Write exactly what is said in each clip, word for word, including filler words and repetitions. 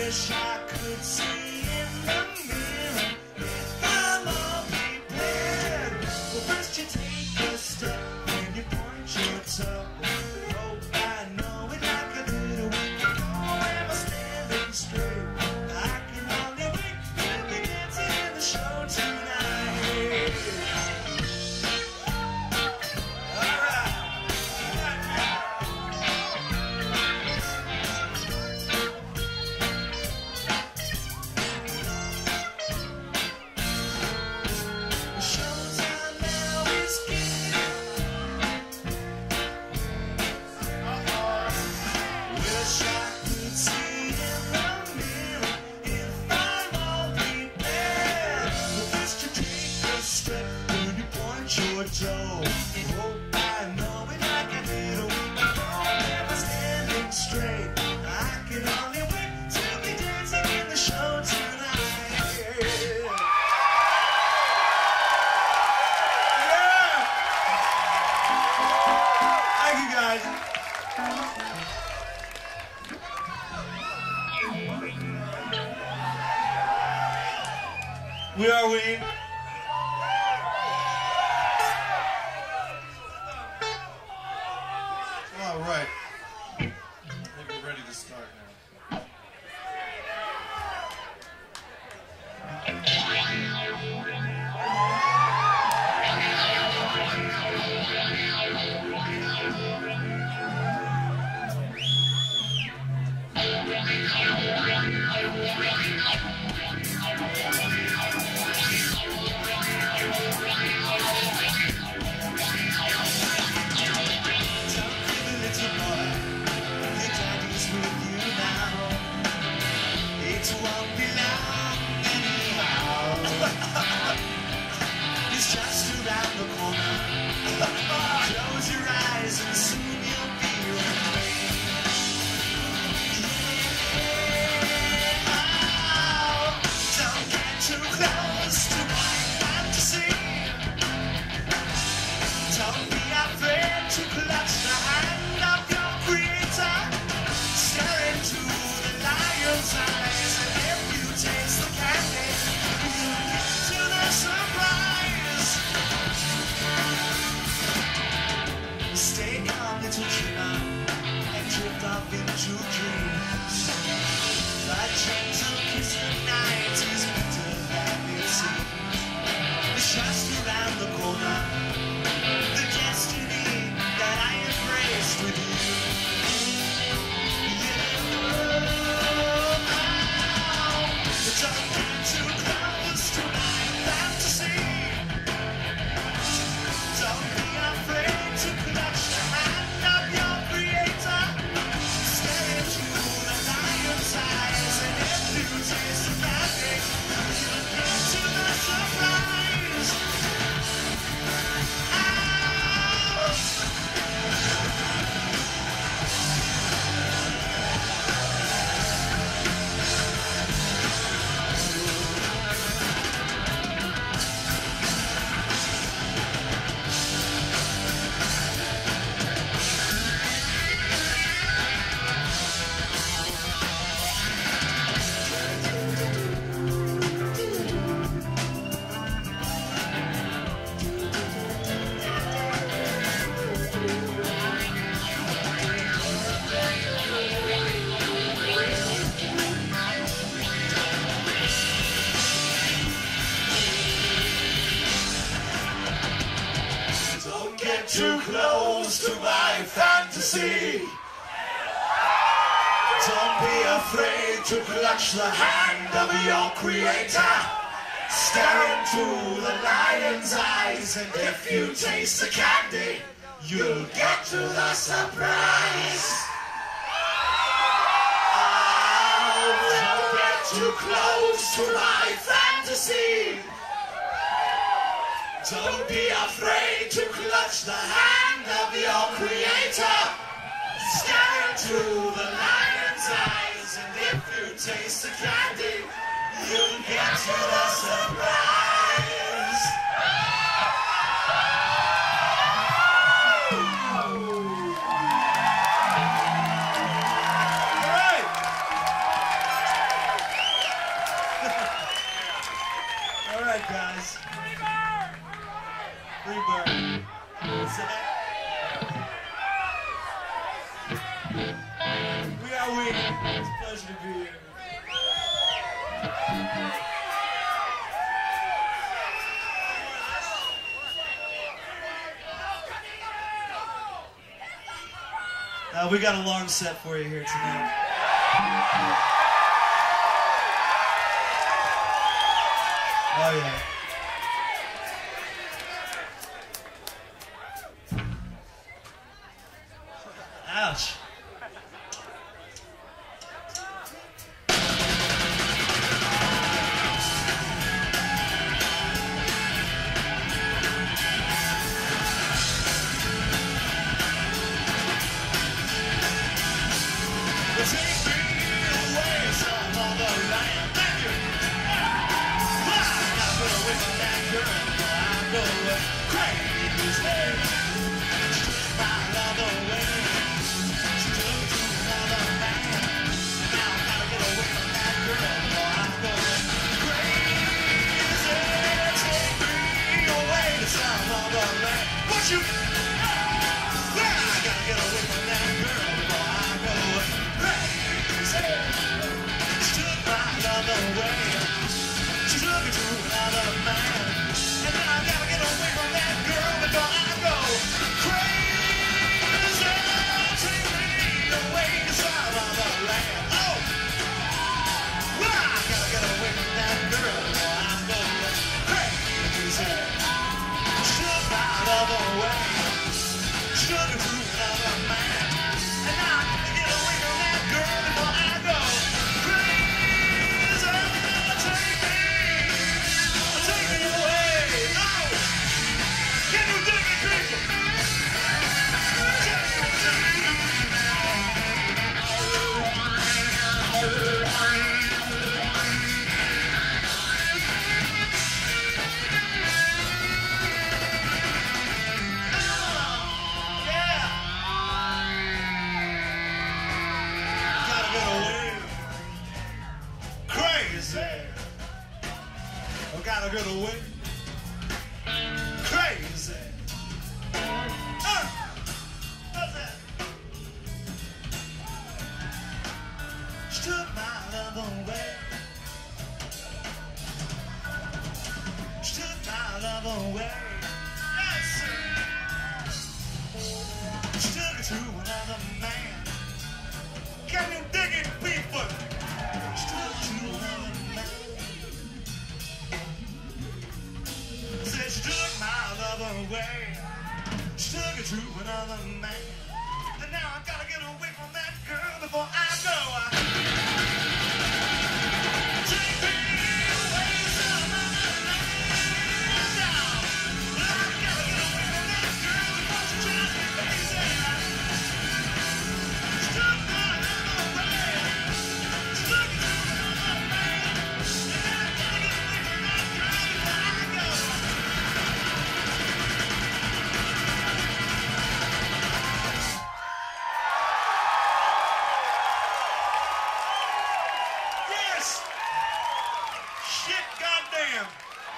wish I could see in the mirror if I'm all prepared. Well, first you take a step and you point your toe. Hope I know it like I did a week ago. Am I standing straight? I can only wait till we dancing in the show tonight. All right. Showtime now is wish I could see in the mirror if I'm all prepared. Well, first you take a step, then you point your toe. Hope I know it like I did a week ago. Never standing straight. I can only wait till we dancing in the show tonight. Yeah! Thank you guys. We are we. All right. I think we're ready to start now. It's just around the corner. Close your eyes and soon you'll be with me. Oh, don't get too close to my fantasy. Don't be afraid to clutch the hand of your creator. Stare into the lion's eyes, and if you taste the candy, you'll get to the surprise. Stay calm, little dreamer, and drift off into dreams. The gentle kiss of night is better than it seems. It's just around the corner, the destiny that I embraced with you. Don't get too close to my fantasy. Don't be afraid to clutch the hand of your creator. Stare into the lion's eyes, and if you taste the magic, you'll get to the surprise. Don't get too close to my fantasy. Don't be afraid to clutch the hand of your creator. Stare into the lion's eyes, and if you taste the candy, you'll get to the surprise. Oh, don't get too close to my fantasy. Don't be afraid to clutch the hand of your creator. Stare into the lion's eyes, and if you taste the candy, you'll get to the surprise. All right. are we? It's a pleasure to be here. Uh, we got a long set for you here tonight. Oh yeah. Ouch. Gotta get away. Crazy. Uh, what's that? She took my love away. She took my love away. Yes. She took it to another man. Can you dig it, people? She took it to another man. Said she took my love away. She took it to another man. And now I gotta get away from that girl before I go. Take me away from another man now. I gotta get away from that girl before she drives me crazy. She took my love away. She took it to another man. And now I gotta get away from that girl before I go. Yes! Shit, goddamn!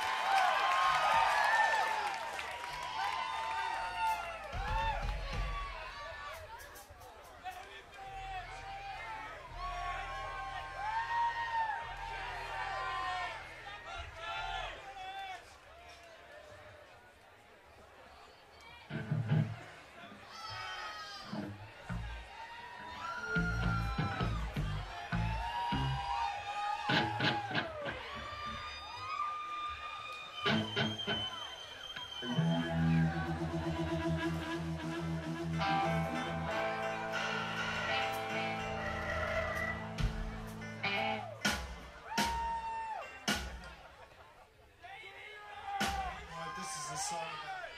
Alright, this is a song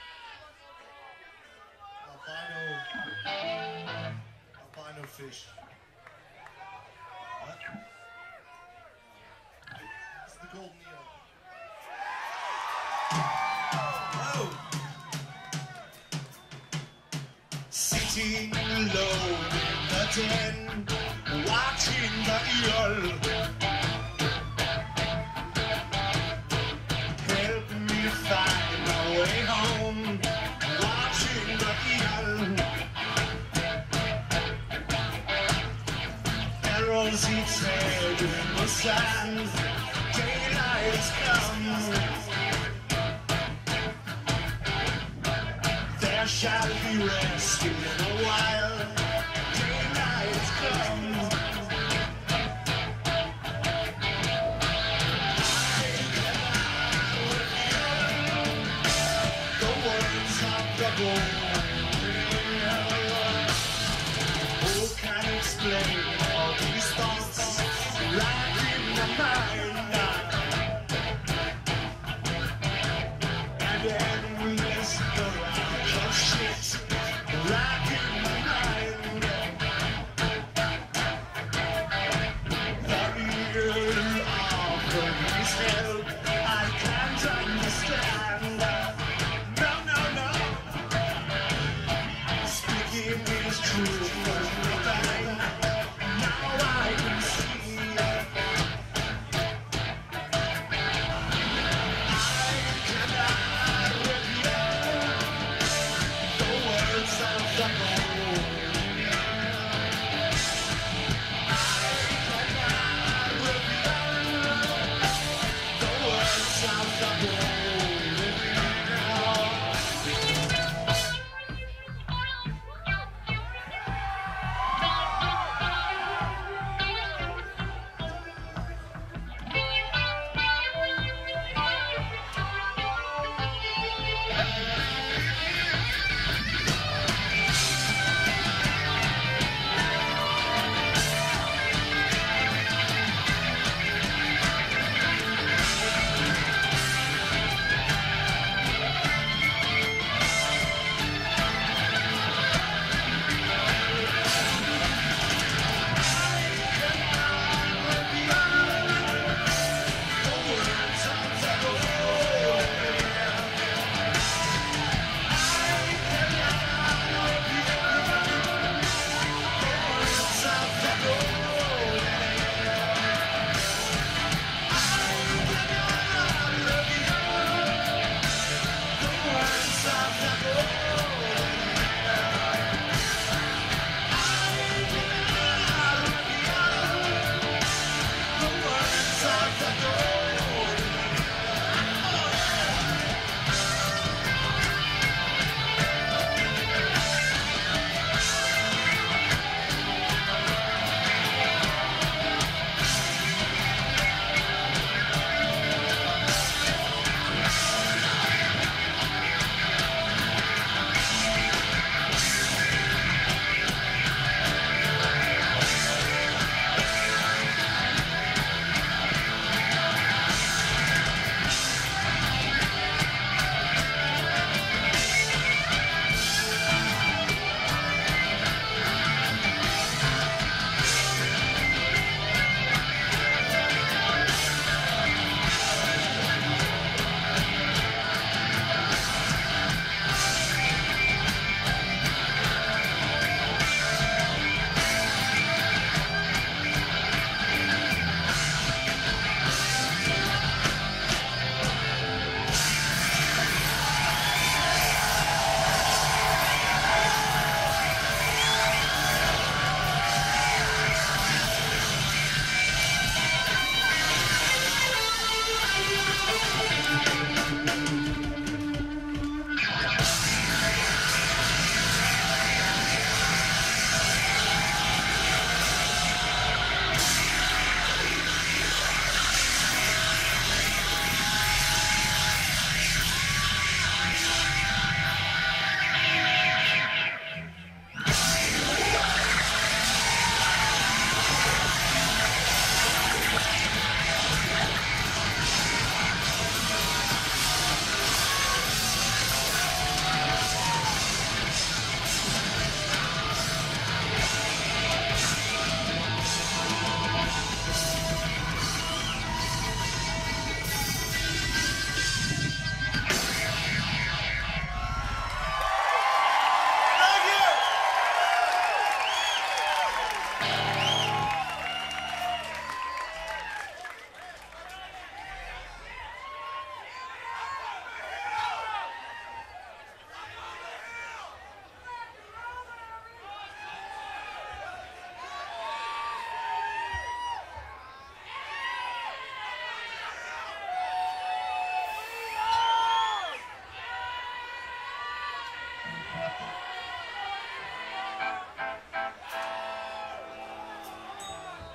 about albino, albino fish. What? It's the golden eel. Oh! Sitting alone in the den, watching the eel. Help me find my way home, watching the eel. arrows each head in the sand. Daylight has come. There shall be rest in a while. Daylight has come. The words of the bone. Who can explain all these thoughts right in my mind? And endless barrage of shit right in my mind.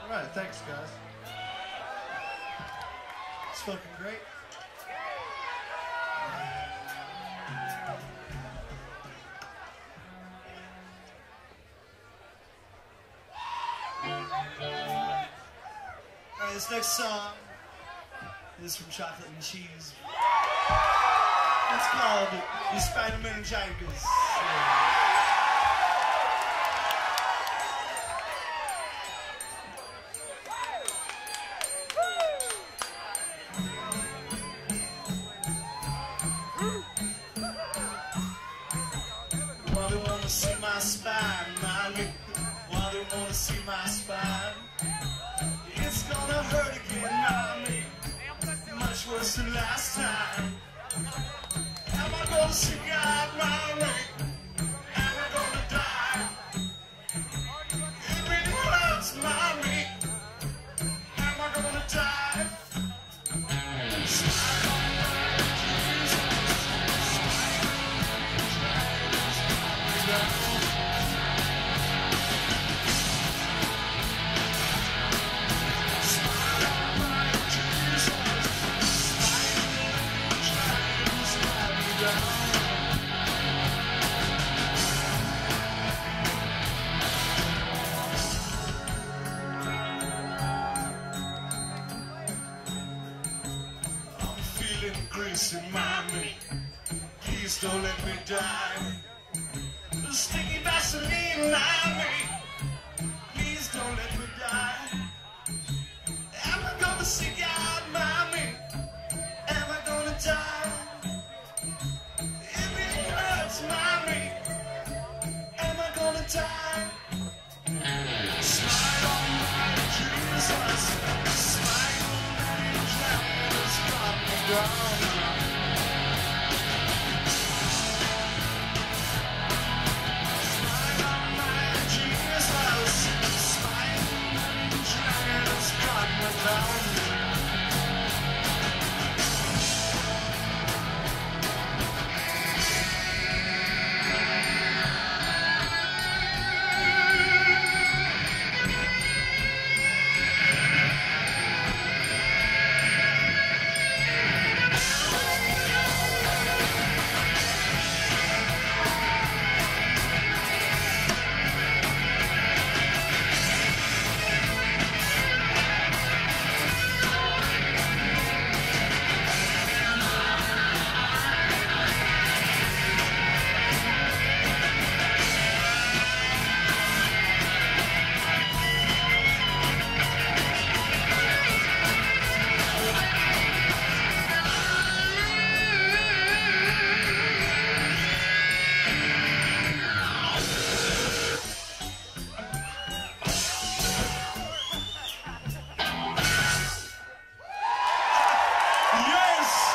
All right, thanks, guys. It's fucking great. All right, this next song is from Chocolate and Cheese. It's called The Spider-Man Jaggers. Why they wanna see my spine, mommy? Why they wanna see my spine? It's gonna hurt again, mommy. Much worse than last time. Am I gonna see God, mommy? Am I gonna die? It really hurts, mommy. Am I gonna die? Smile on my Jesus. Smile on my Jesus. I'm feeling greasy, mommy. Please don't let me die. The sticky Vaseline, mommy. Please don't let me die. Am I gonna see God, mommy? Am I gonna die? It really hurts, mommy. Am I gonna die? Smile on my Jesus. Smile on my Jesus. Got me down. Smile on my Jesus. Smile on my Jesus. Got me down. Yes!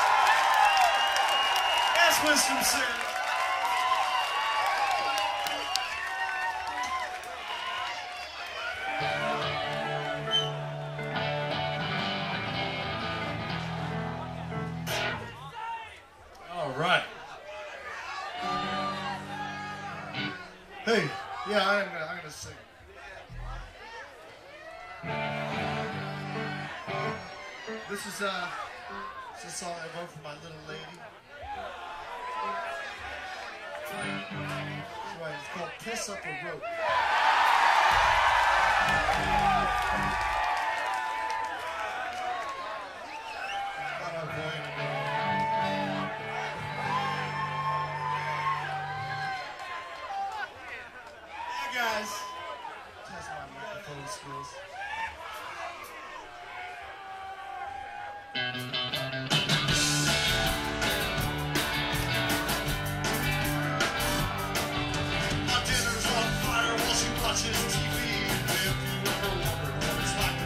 Yes, Wisdom said. All right. Hey, yeah, I'm gonna, I'm gonna sing. This is uh, this is a song I wrote for my little lady. That's right, it's called "Piss Up a Rope." Not our boy anymore. Hey guys, test my microphone skills. My dinner's on fire while she watches T V. If you ever wondered what it's like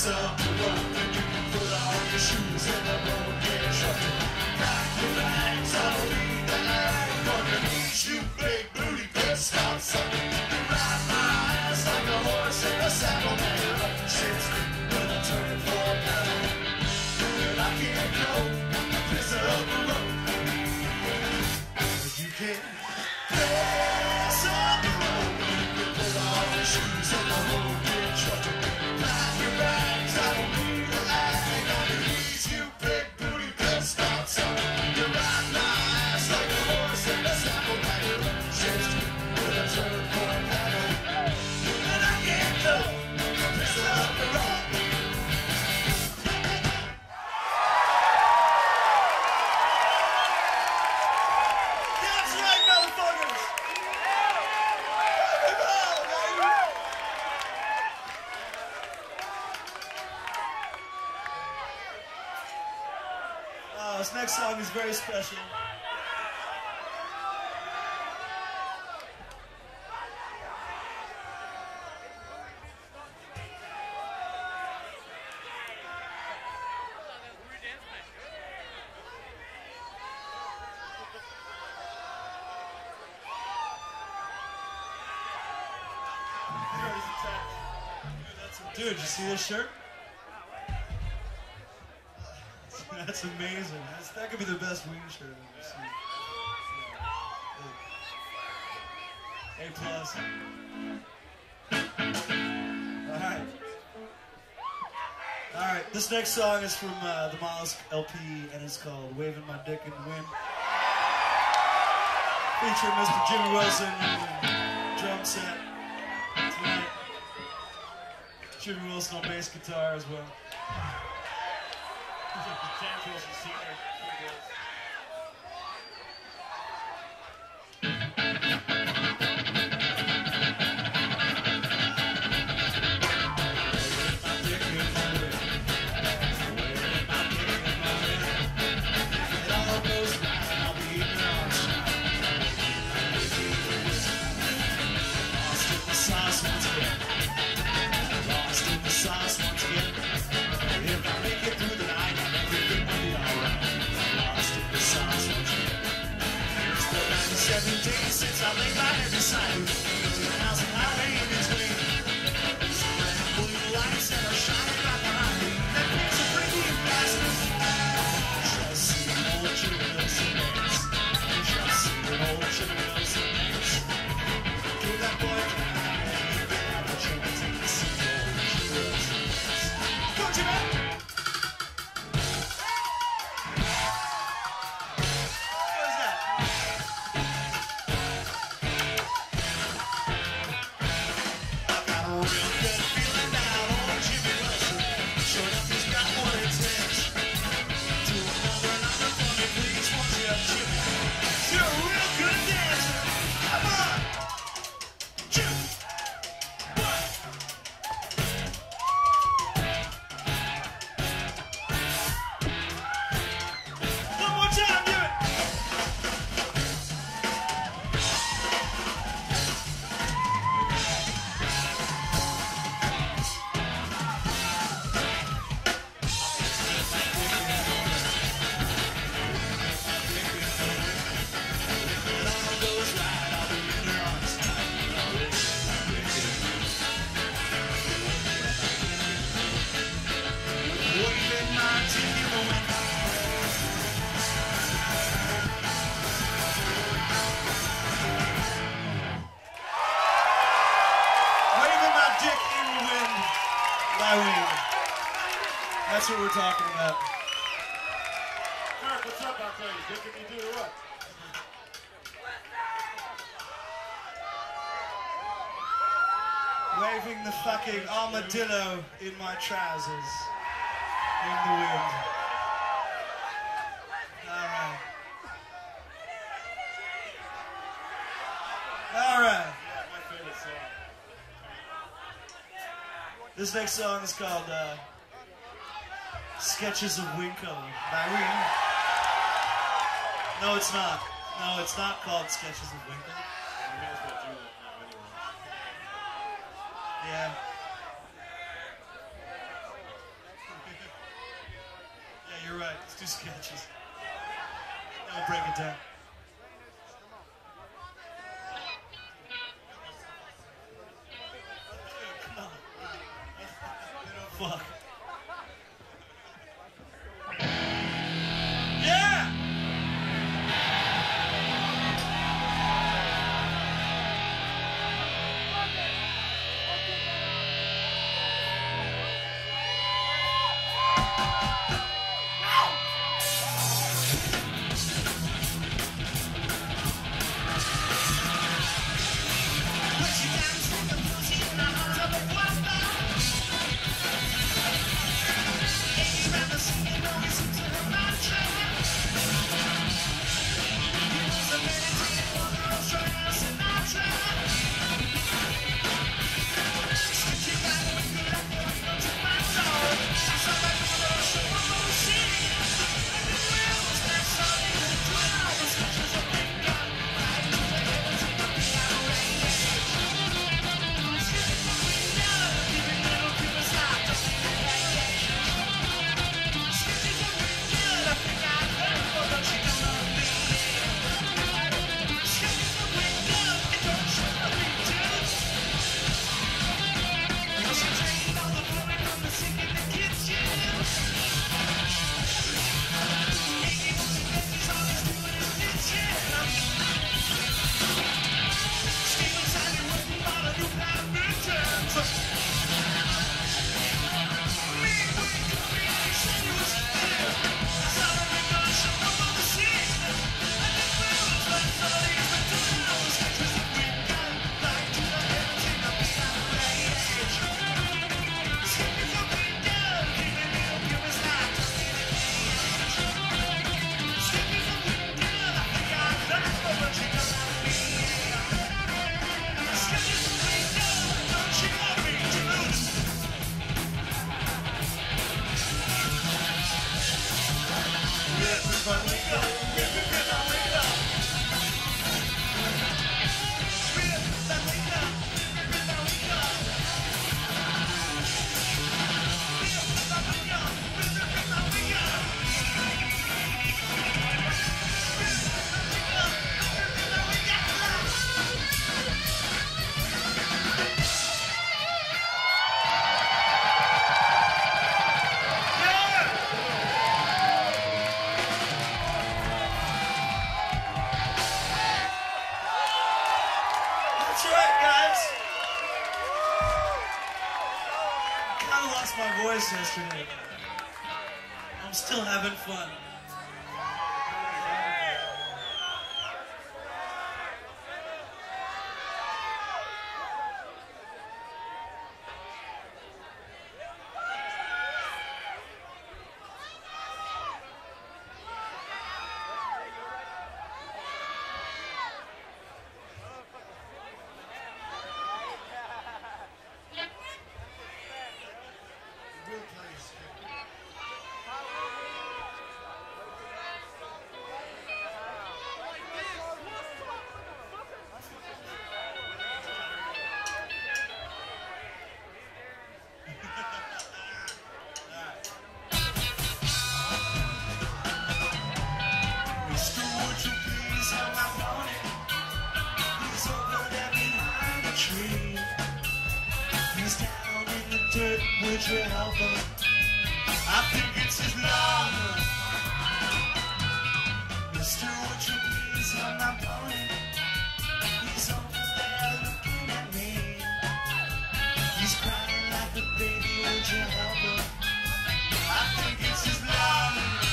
up the road, and you can put on your shoes and the road get trucked. Pack your bags, I'll leave the ag on your knees, you big booty bitch, stop sucking. You ride my ass like a horse in a saddle, now you're up to shit when I turn for a pedal. And I can't go piss up the road. You can't piss up the road. You put on your shoes and the road get trucked. Pack your bags, I don't need a lag on your knees, you big booty bitch, stop sucking. You ride my ass like a horse in a saddle, now you're up to shit when I turn for a pedal. And I can't go piss up the road. That's right, motherfuckers! Rock and roll, baby! Uh, this next song is very special. Dude, you see this shirt? That's amazing. That's, that could be the best wing shirt I've ever seen. A plus. Alright. Alright, this next song is from uh, the Mollusk L P and it's called Waving My Dick in the Wind. Featuring Mister Jimmy Wilson and the drum set tonight. Jimmy Wilson on bass guitar as well. James Wilson Senior Seven days since I laid my head beside you. There's a house and highway in between. Blue lights that are shining right behind me. That makes a pretty bastard. Just see an old Jimmy Wilson dance. Just see an old Jimmy Wilson dance. Give that boy a hand and you can have a chance to see old Jimmy Wilson dance. Go Jimmy! That's what we're talking about. Kirk, what's up out there? You dicking me do or what? Waving the fucking armadillo in my trousers in the wind. Alright. Alright. Yeah, my favorite song. This next song is called uh, Sketches of Winkle by Ween. No, it's not. No, it's not called Sketches of Winkle. You may as well do that now anyway. Yeah. do sketches. Now break it down. Come on. Fuck. Yeah! My voice yesterday. I'm still having fun. Would you help him? I think it's his love. Mister, would you please help my pony? He's over there looking at me. He's crying like a baby, would you help him? I think it's his love.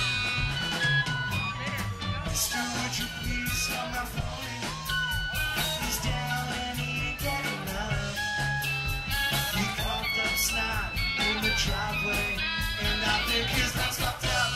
Mister, would you please help my pony? He's down and he ain't getting up. He coughed up snot in the driveway, and I think his lungs fucked up.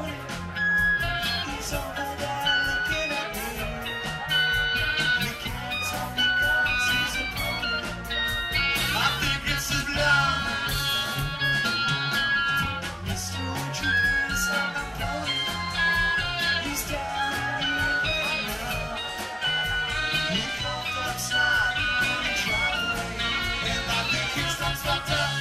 floating. He's over there looking at me. We can't tell because he's a pony. I think it's his blood. Mister, would you please have a pony? He's down in the river now. He coughed up snot in the driveway, and I think he's done stopped up.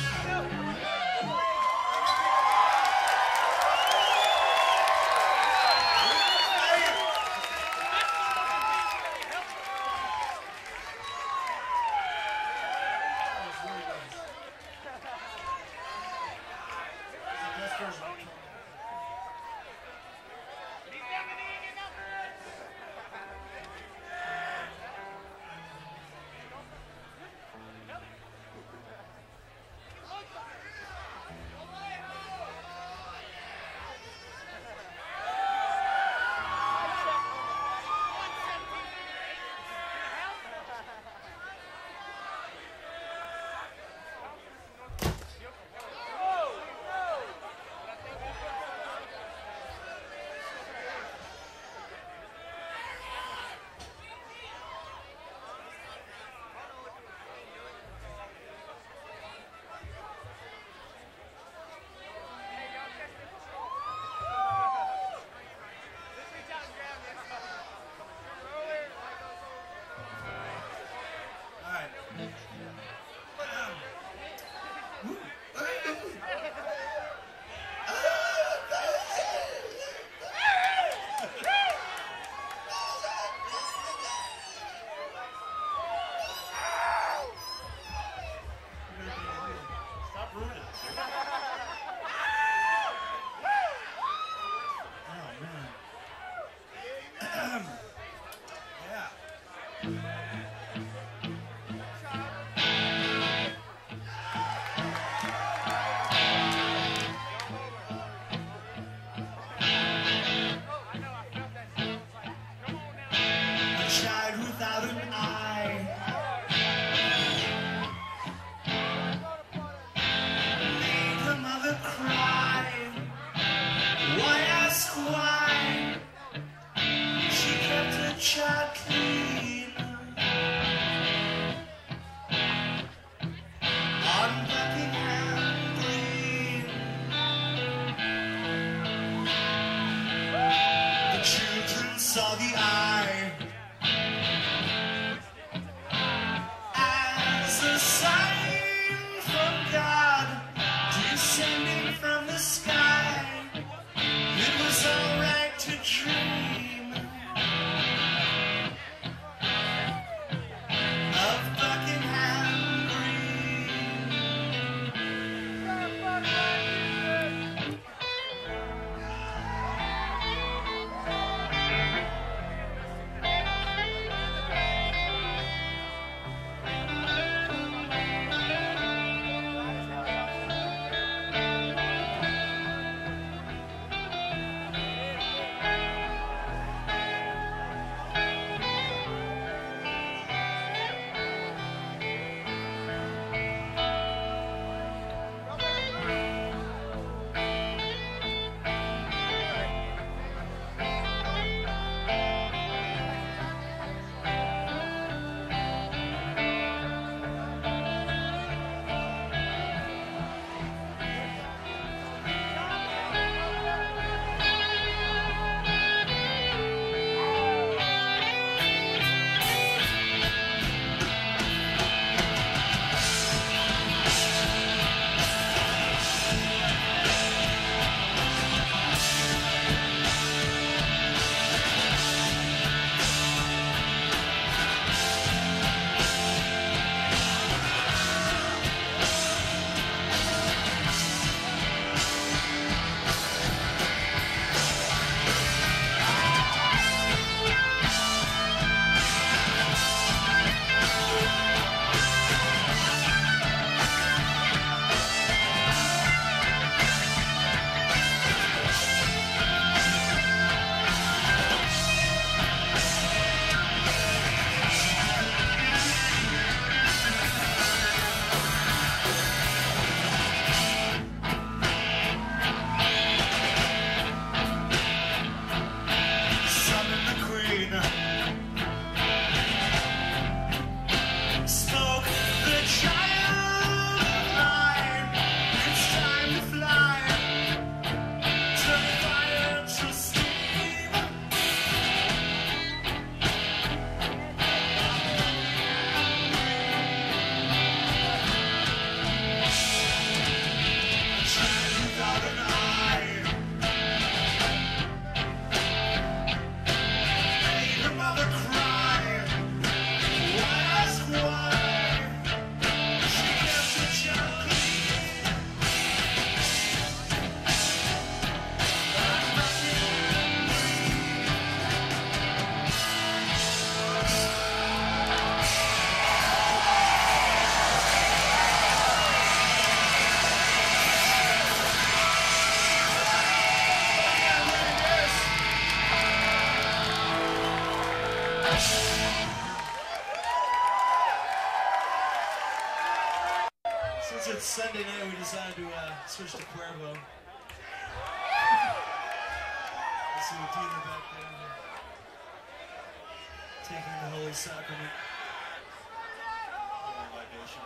Stop ruining it. A child without an eye. Made her mother cry. Why ask why? She kept her child clean. On Buckingham Green. The children saw the eye as a sign from God descending from the sky. It was alright to dream of Buckingham Green. to uh, switch to Cuervo. I see a dealer back there taking the Holy Sacrament. Holy libation.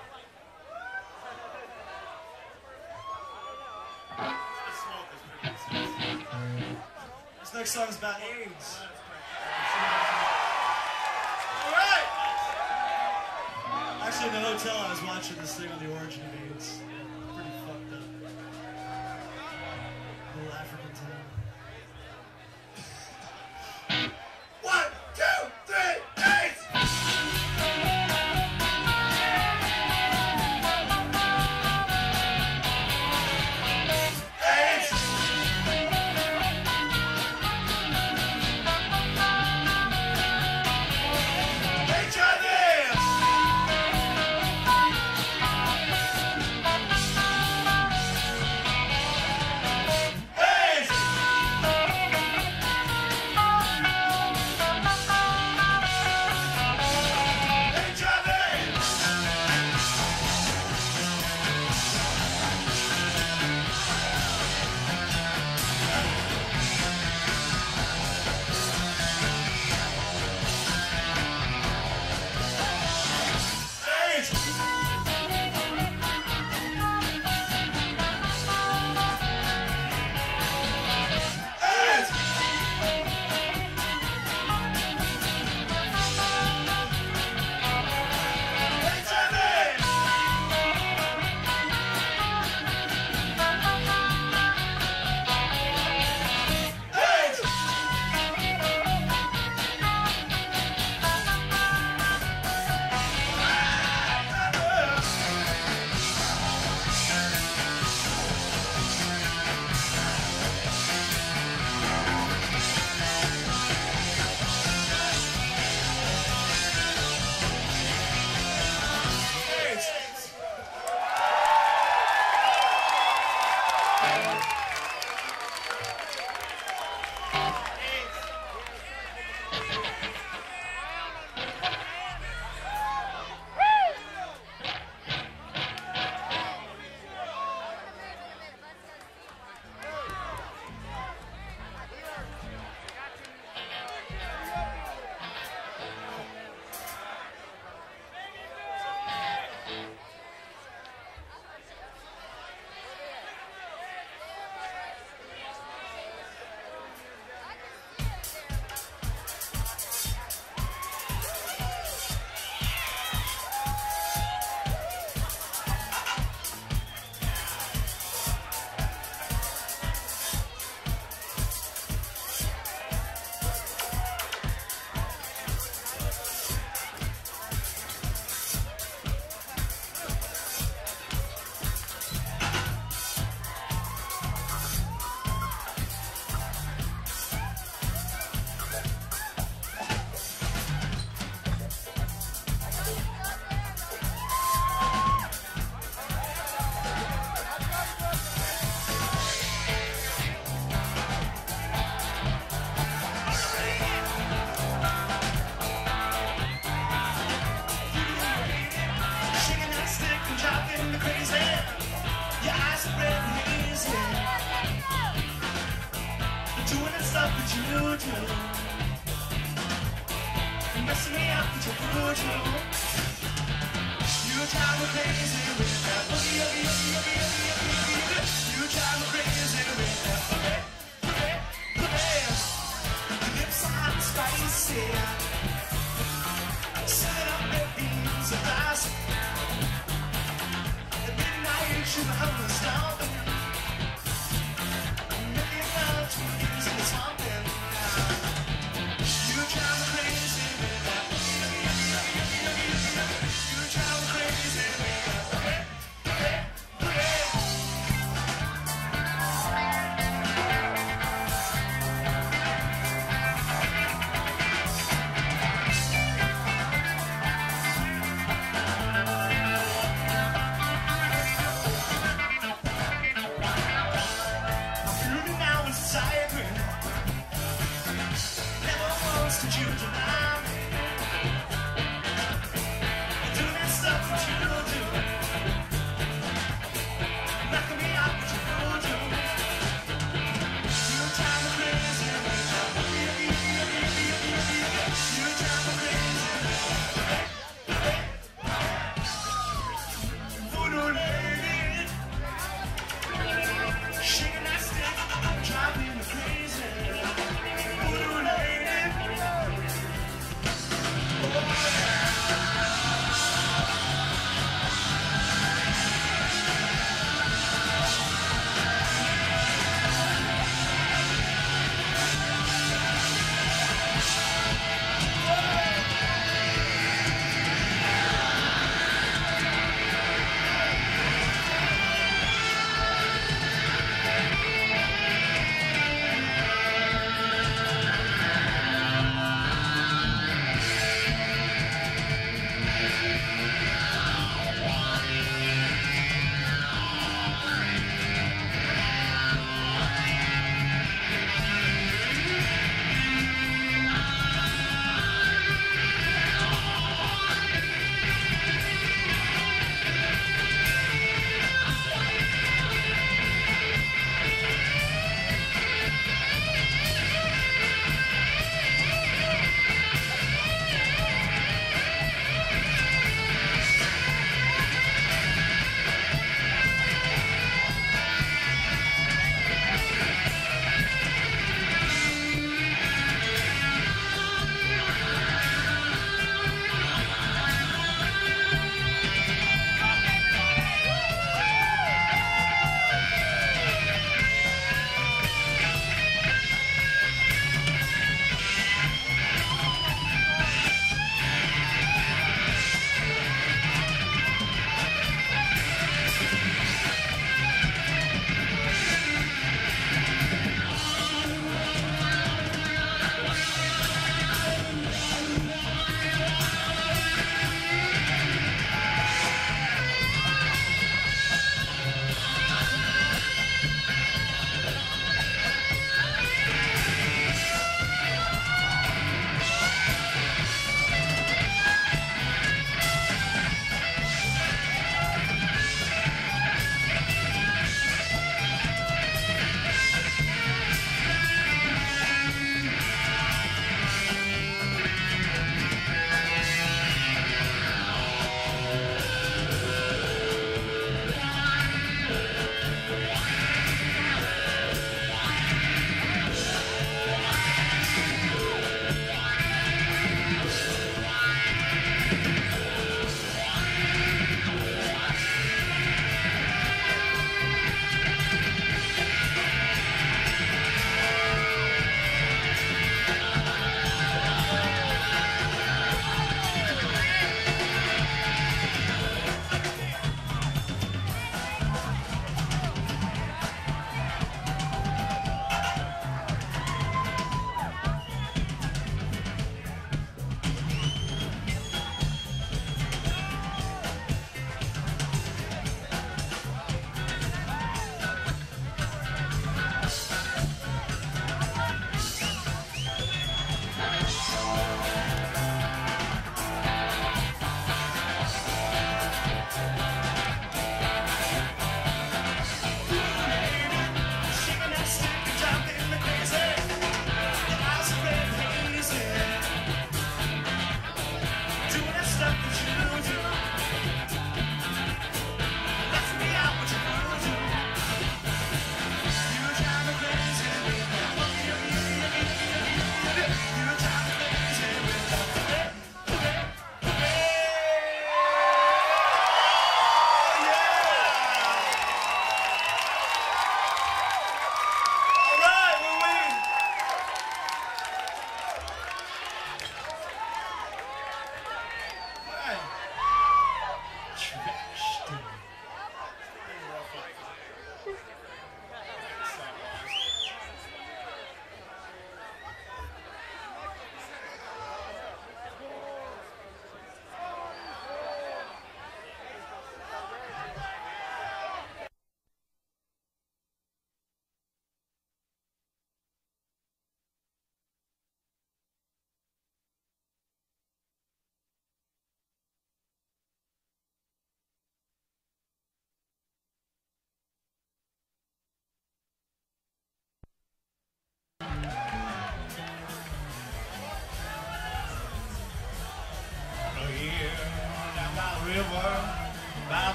The smoke is pretty expensive. This next song is about AIDS. Alright! Actually, in the hotel, I was watching this thing on the origin of AIDS. Pretty fucked up. Little African town. One, two, three, eight! Eight! H I V! Shaking that stick and dropping the crazy. Your eyes are red and hazy. Doing the stuff that you do. Messing me up with your voodoo. You drive me crazy with that boogie, boogie, boogie, boogie, boogie, boogie, boogie. You drive me crazy with that boogie, boogie, boogie. Your lips are hot and spicy. Set up red beans and rice. At midnight, you have a stomping. Making love to me is something. You drive me crazy with that. You drive me crazy with that.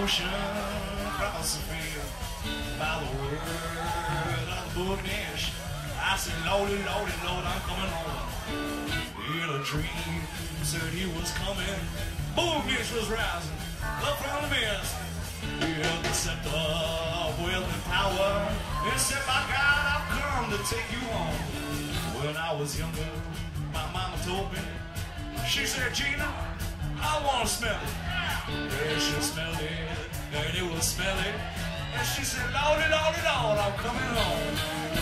ocean across the field by the word of the book Nash. I said, Lordy, Lordy, Lord, I'm coming home. In a dream, said he was coming. Boom, Nash was rising up from the mist. He held the scepter of wealth and power and said, my God, I've come to take you home. When I was younger, my mama told me, she said, Gina, I want to smell it. Yeah, she smelled it, and it was smelly. And she said, Lordy, Lordy, Lord, I'm coming home.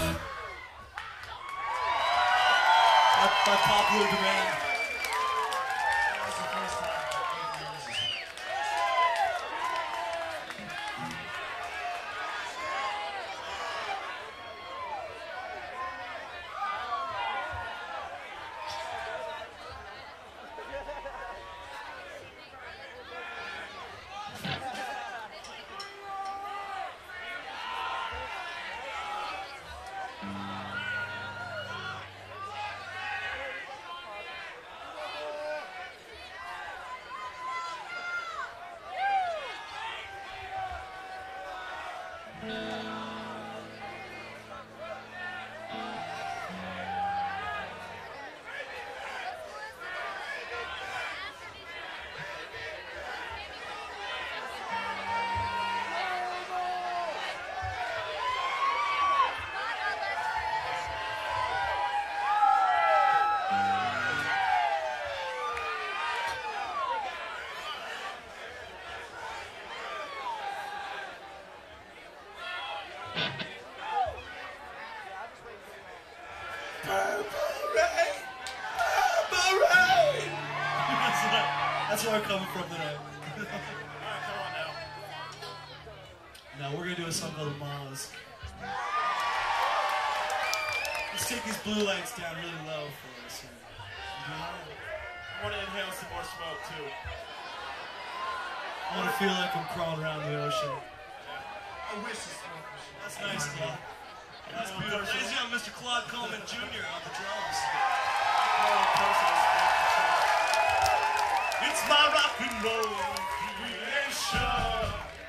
By popular demand. That's where I'm coming from tonight. Alright, come on now. Now we're gonna do a song called Mama's. Let's take these blue lights down really low for us. Here. I want to inhale some more smoke too. I want to feel like I'm crawling around the ocean. I wish this smoke machine. That's nice, Claude. That's beautiful. Ladies and gentlemen, Mister Claude Coleman Junior on the drums. It's my rock and roll creation.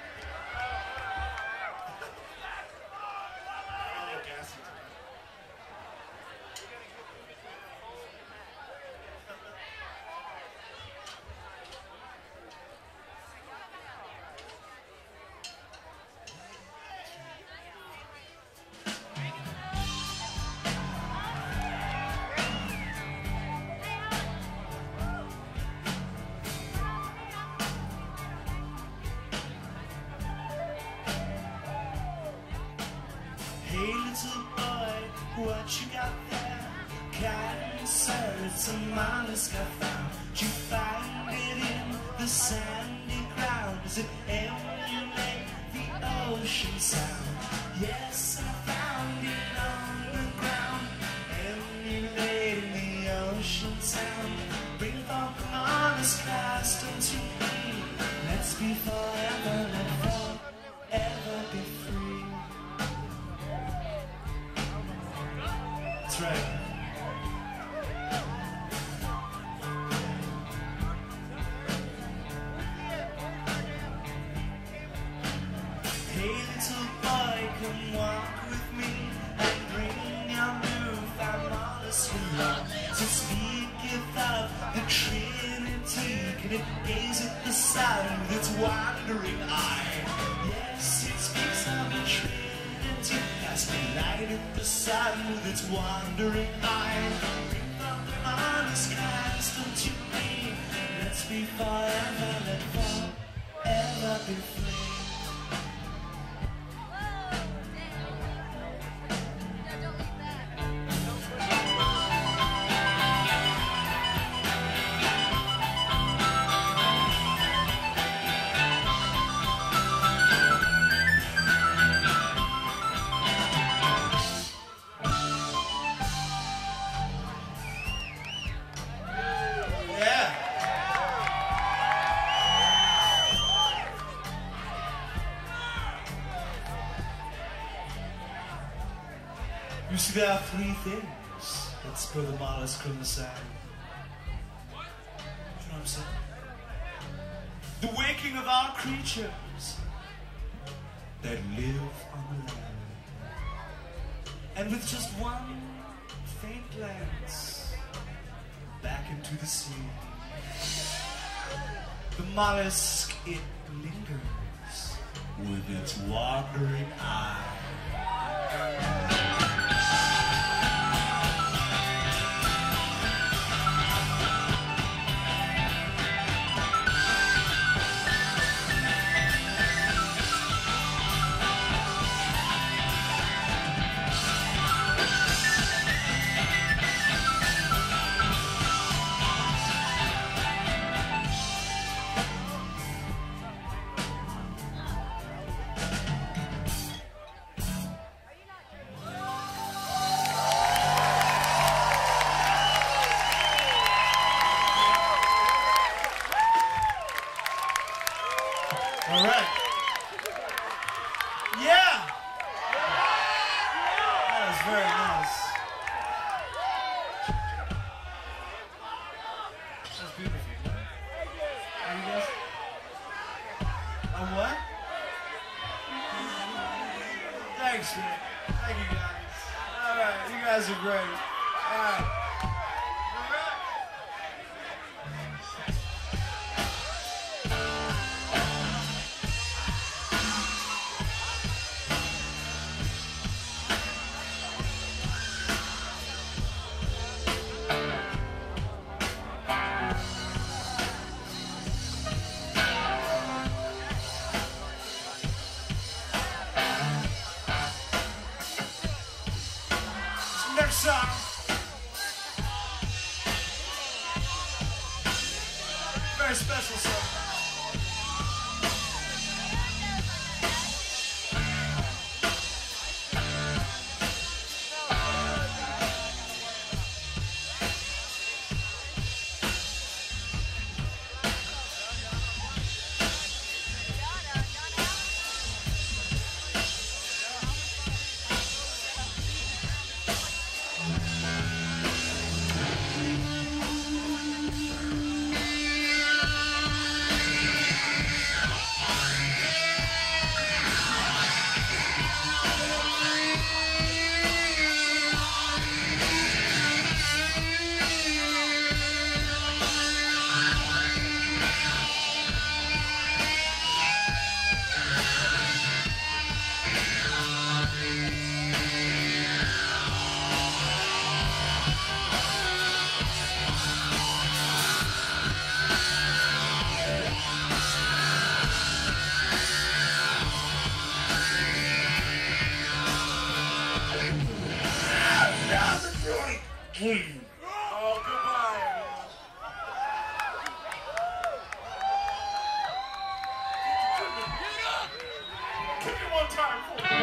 Hey little boy, what you got there? Cotton serves a mollusk I found. Did you find it in the sandy ground? Is it emulate the ocean sound? Yes, I found it on the ground, emulating the ocean sound. Bring forth the mollusk cast unto me. Let's be forever, let forever be free. That's right. Hey little boy, come walk with me and bring your newfound mollusk from love. So speaketh of the Trinity, can it gaze at the sun with its wandering eye? Yes, it speaks of the Trinity, casting light at the sun with its wandering eye. Bring from the mollusk cast unto me. Let's be forever, let forever be free. You see, there are three things that spur the mollusk from the sand. You know what I'm saying? The wicked thinking of our creatures that live on the land. And with just one faint glance back into the sea, the mollusk, it lingers with its wandering eye. All right. Yeah. That was very nice. That's beautiful. How you guys? A what? Thanks, man. Thank you guys. All right, you guys are great. All right. All right. Next song. Very special song. Oh, goodbye, everyone. Give me one time for it.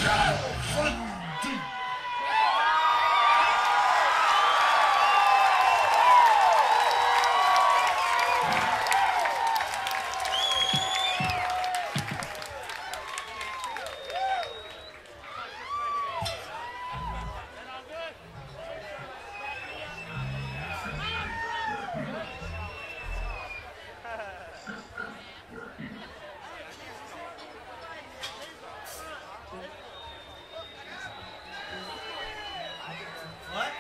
What?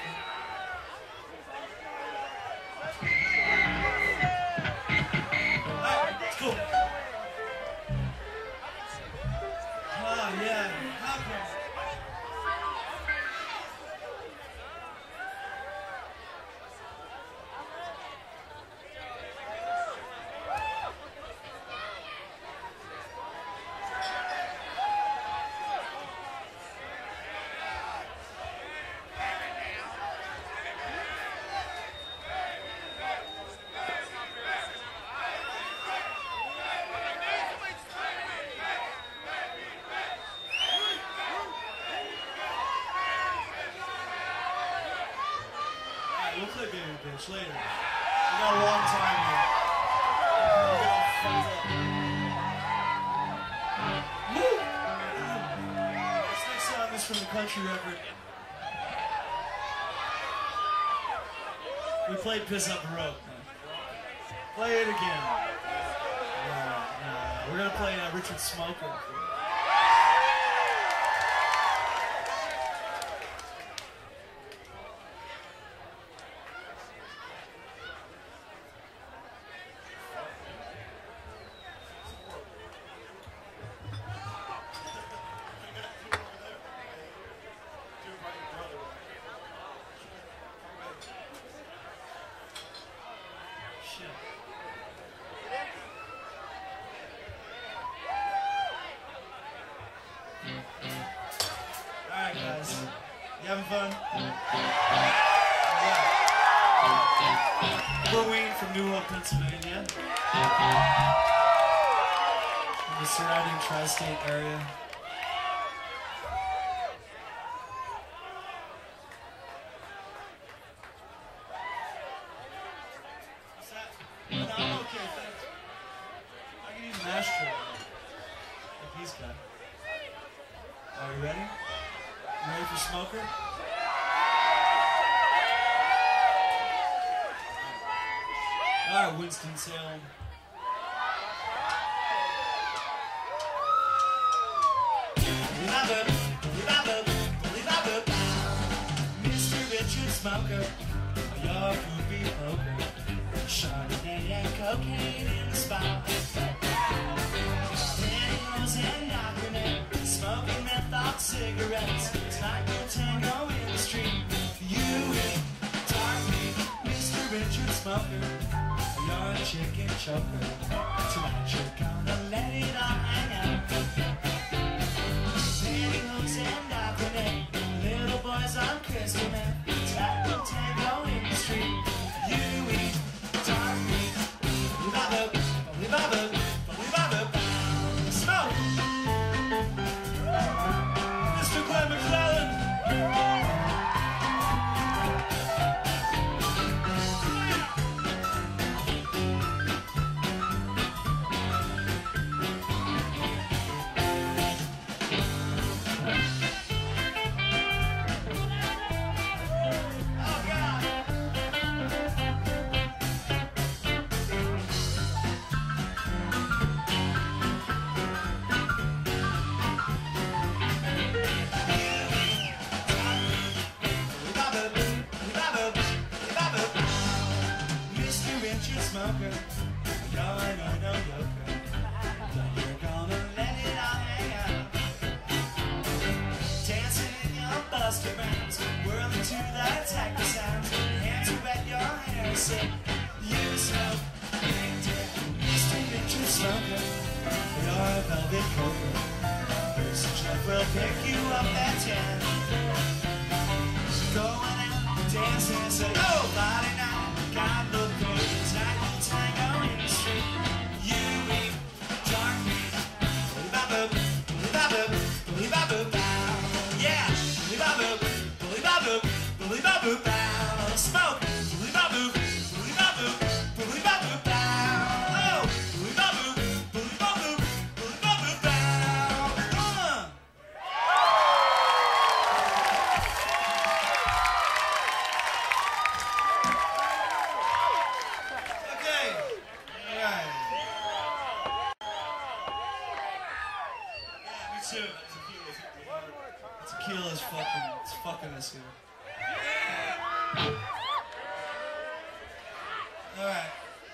Alright, it's cool. Oh, yeah. Okay. We'll play Baby Bitch later. We got a long time here. We're all fucked up. Woo! This next song is from the country record. We played Piss Up the Road. Play it again. Uh, uh, we're gonna play uh, Richard Smoker. Alright guys, you having fun? Yeah. We're Wayne from New Hope, Pennsylvania. From the surrounding tri-state area. What's that? No, I'm okay, thanks. I can use an ashtray. Like he's got. Are you ready? You ready for Smoker? Alright, Winston-Salem. Mister Richard Smoker, your goofy poker. Chardonnay and cocaine in the spot. Pantyhose and knock-grenade, smoking menthol cigarettes. Tonight we'll tango in the street. You eat dark meat, Mister Richard Smoker. You're a chicken choker. Tonight you're gonna let it all hang out. Pantyhose and knock-grenade, little boys on crystal meth. Tonight we'll tango in the street. You eat dark meat. Baba, baba, baba, smoke. Mister Glenn McClellan. Oh God. Mister Richard Smoker, you're no no yoker. You're gonna let it all hang out. Dancing in your Buster Browns, whirling to the techno sounds. Hands are wet, your hair is sick. You smoke big dick. Mister Richard Smoker, you're a velvet cobra. Person Jeff will pick you up at ten. Going out, dancing, say, oh, body now, God look good. Tonight we'll tango in the street. You eat dark meat. Baba, baba, baba, baba. boop down. Smoke. Boop ba boop. Boop ba boop. Boop ba boop down. Oh. Boop ba boop. Boop ba boop. Boop ba boop down. Uh. Okay. All right. Yeah, me too. Tequila's fucking, it's fucking us here. All right.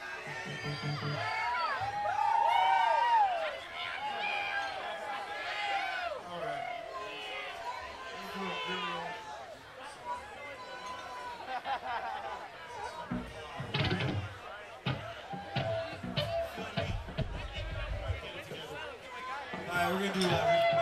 All right. All right, we're gonna do that. Uh,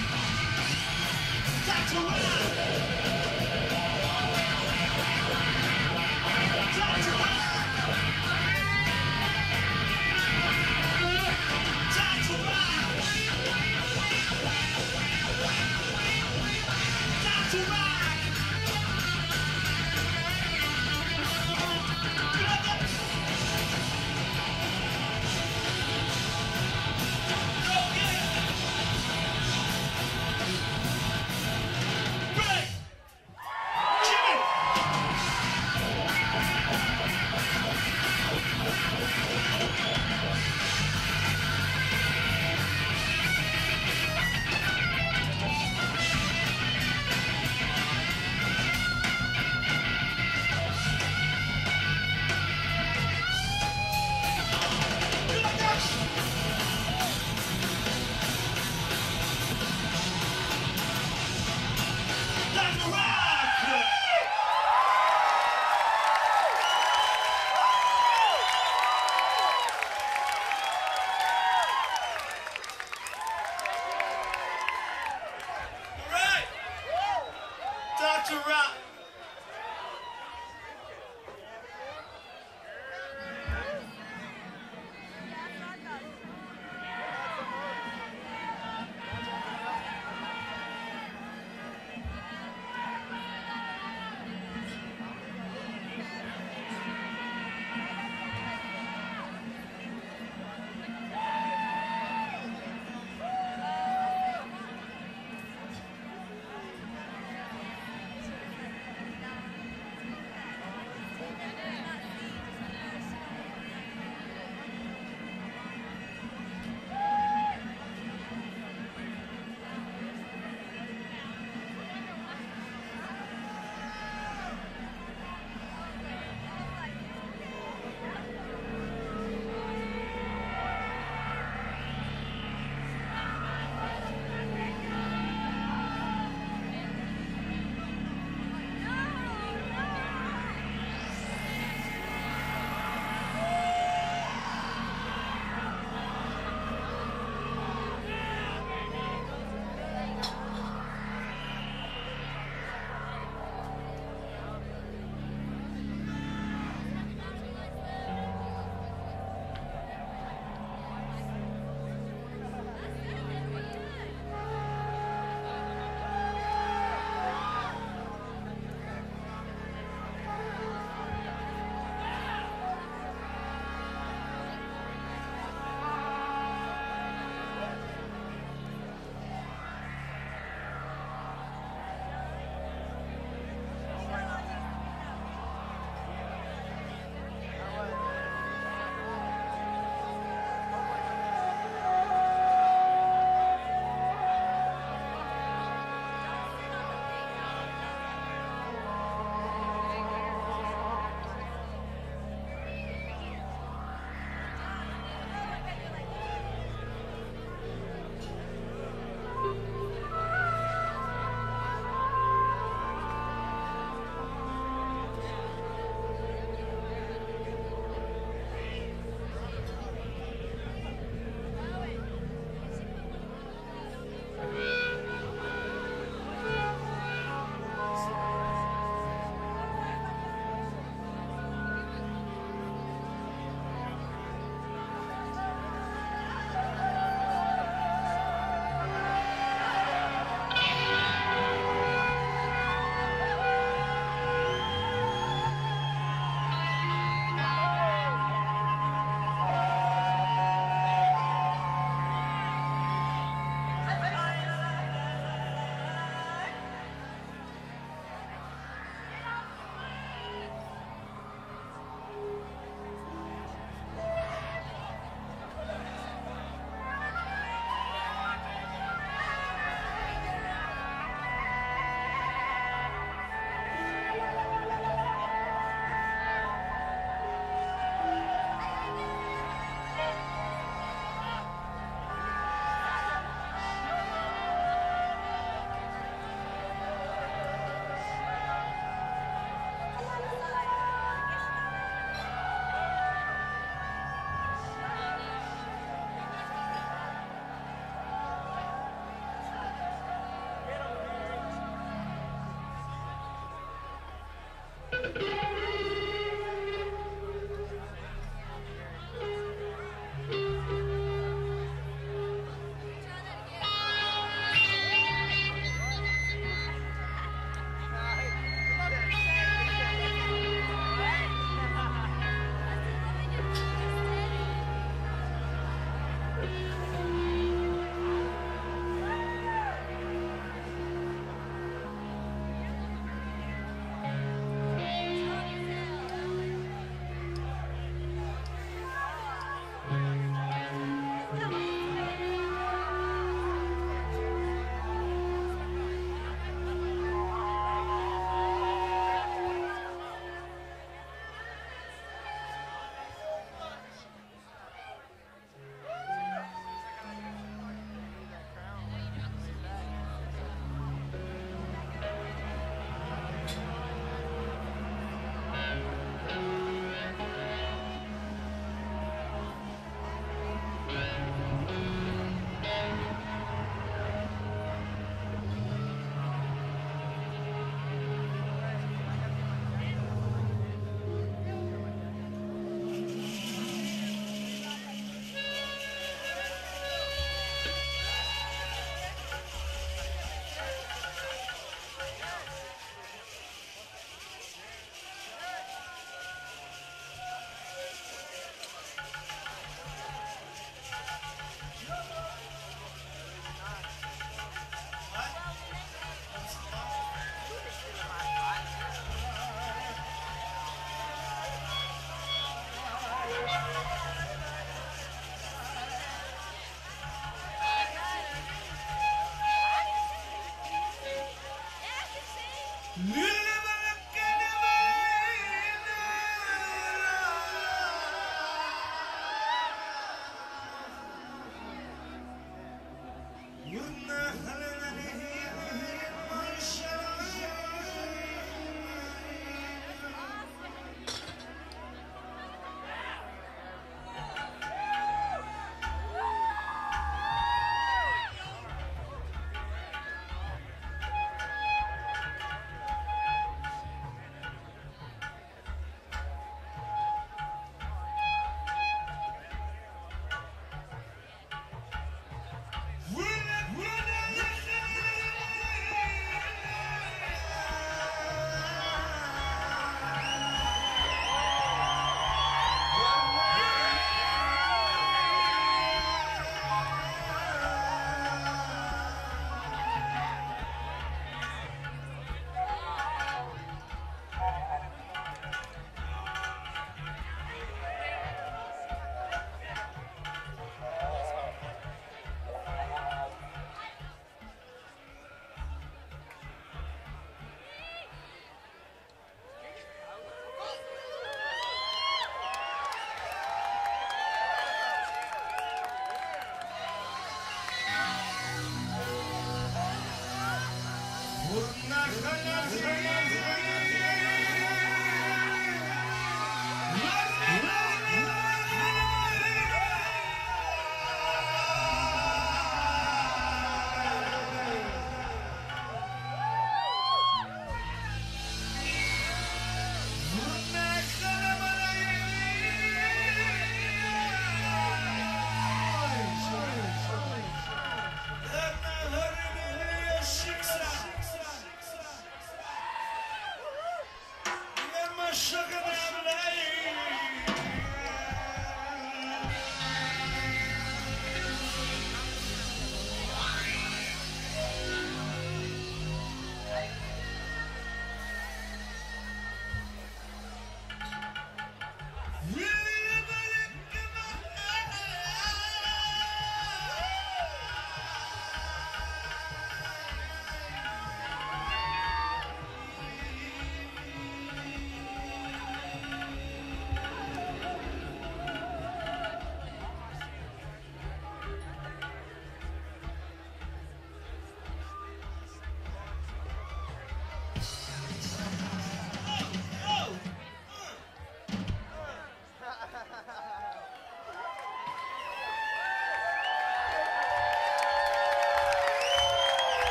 That's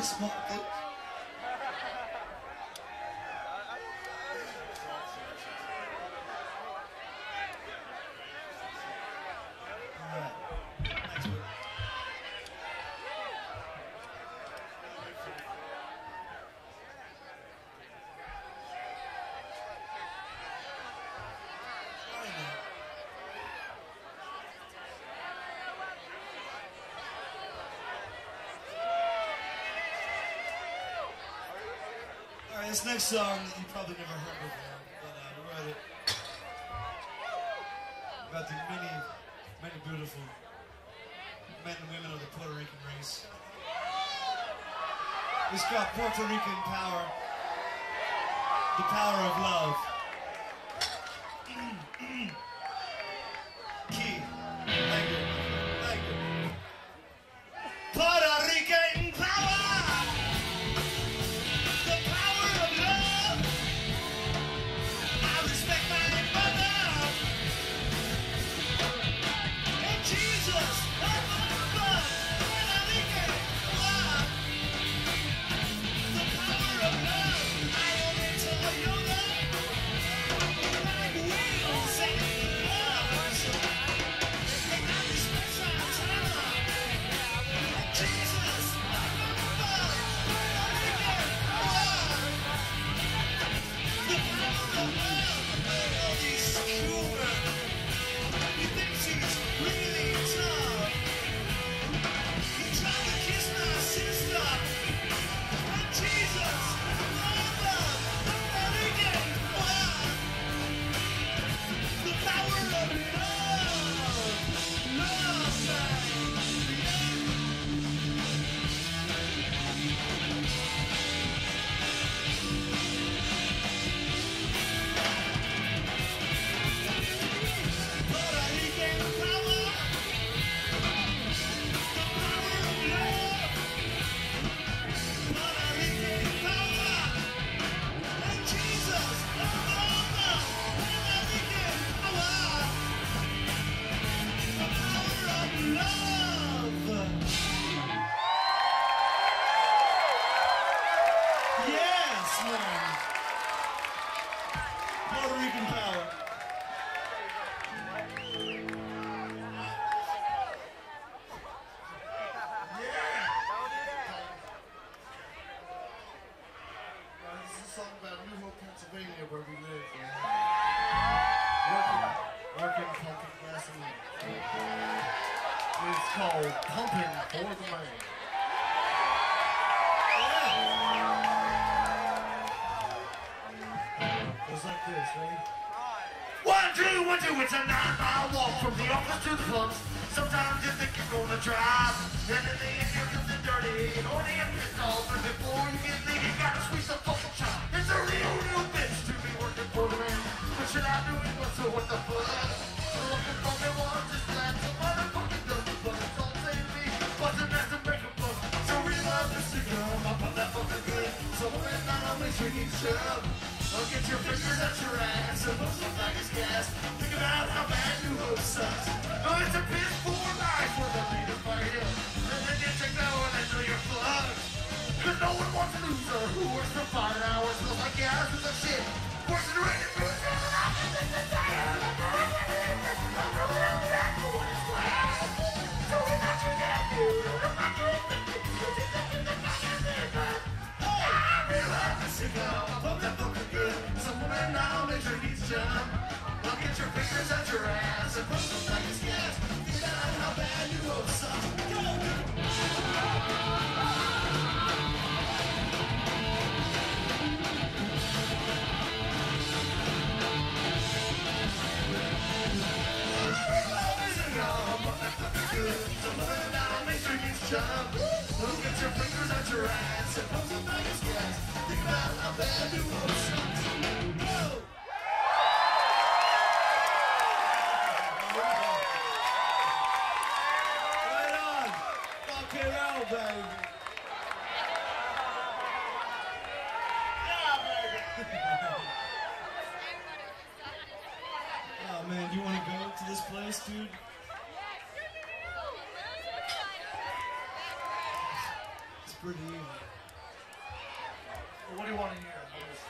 small things. All right. Thanks, buddy. All right, this next song you probably never heard before, but uh, we wrote it about the many, many beautiful men and women of the Puerto Rican race. It's got Puerto Rican power, the power of love. Key. Thank you. Thank you. Puerto Rican power! The power of love! I respect my mother! And Jesus, oh my God! Puerto Rican power! The power of love! I only tell you that! Like wheels and loves! And I respect my mother! Jesus, oh my God! Puerto Rican power! The power of love! All these children! He thinks he's really tough. He tried to kiss my sister. And Jesus, mother, Puerto Rican power! The power of love! Love, man! Puerto Rican power, the power of love. Puerto Rican power, and Jesus, oh mama, Puerto Rican power, the power of love. Yes, man. Puerto Rican power. Uh, this is a song about New Hope, Pennsylvania, where we live. Working, working, pumping gasoline. It's called Pumping for the Man. Goes like this, ready? One, two, one, two, it's a nine-mile walk from the office to the pumps. Sometimes you think you're gonna drive, and in the end here comes the dirty, or the pissed off, and before you get there, you gotta squeeze the fucking chop. It's a real, real bitch to be working for the man. What should I do? What so what the fuck? So looking for me one, just glad some motherfucking doesn't, but it's all same me. What's the best to make a buck? So reload the cigar, up on that fucking good. So when I'm make sure you shove. I'll get your fingers at your ass and put some like it's gas. Think about how bad New Hope sucks. Oh, it's a piss poor life where the leaders fight you. And then you take that one and know you're plugged. Cause no one wants a loser who works for five hours. Feels like your ass is a shit. Worse than raining food. I'll get your fingers at your ass and put some like it's gas. Think about how bad New Hope sucks. Look at your fingers at your ass and put some like it's gas. Think about how bad New Hope sucks. Whoa! Right on. Fuck it out, baby. Oh man, do you want to go to this place, dude? It's pretty easy. What do you want to hear?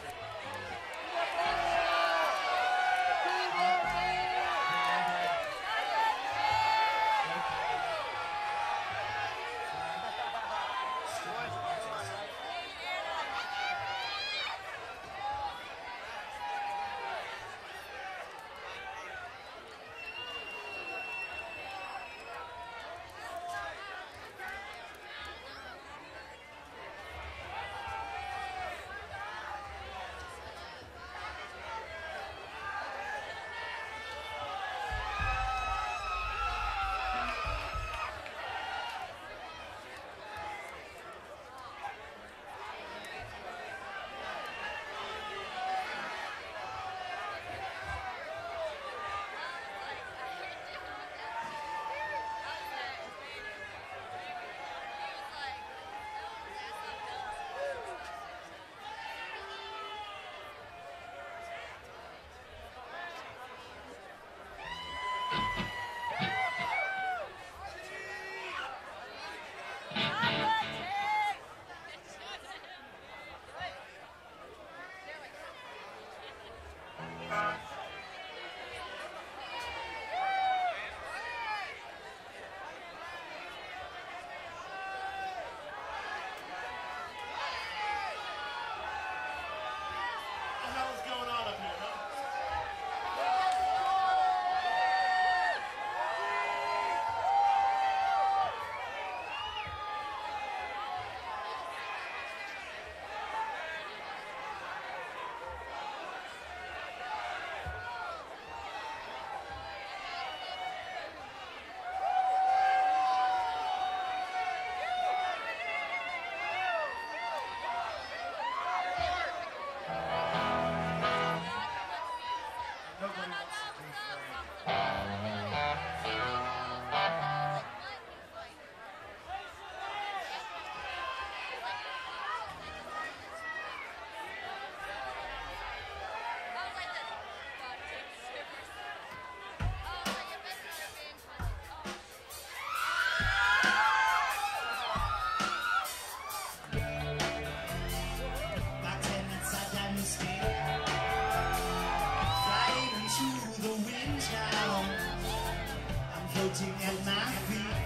Floating at my feet,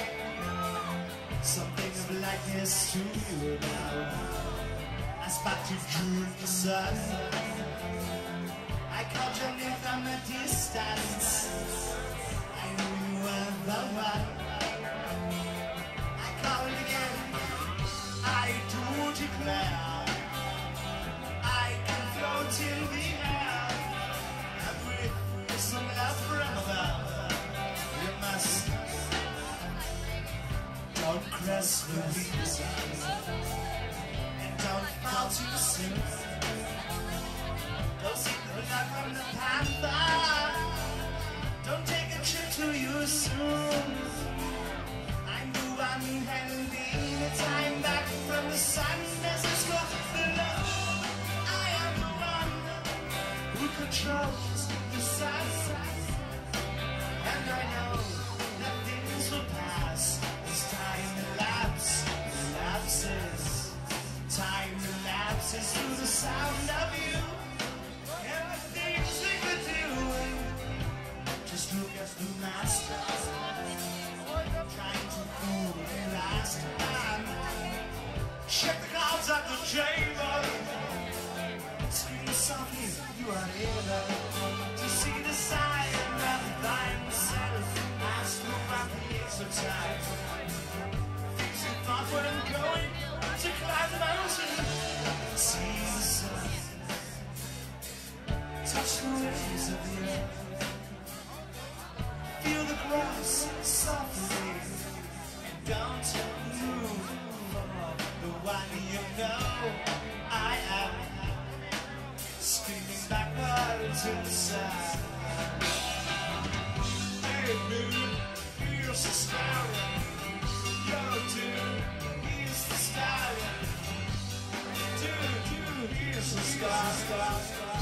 something of likeness to you now. I spotted you in the sun. I caught your name from a distance. I knew you were the one. I called again. I do declare I can float in the air and breathe some love from above. Don't crest the weak side and don't fall too soon. Don't seek the blood from the panther. Don't take a trip to you soon. I move on handing the time back from the sun as it's got below. I am the one who controls the sun, and I know that things will pass. Time elapses, elapses, time elapses through the sound of you. And the things we could do, just look at the master, trying to fool me last time. Check the cards at the table, scream softly, you are able to see the sign of thyself. Ask for my piece of time. Thought when I'm going to climb the mountain, see the sun, touch the waves of the earth, feel the grass softly, and don't move for the one you know. I am screaming backwards inside. Hey, moon, here's the story. Yo, dude, here's the stallion. Dude, dude, here's the star, star, star.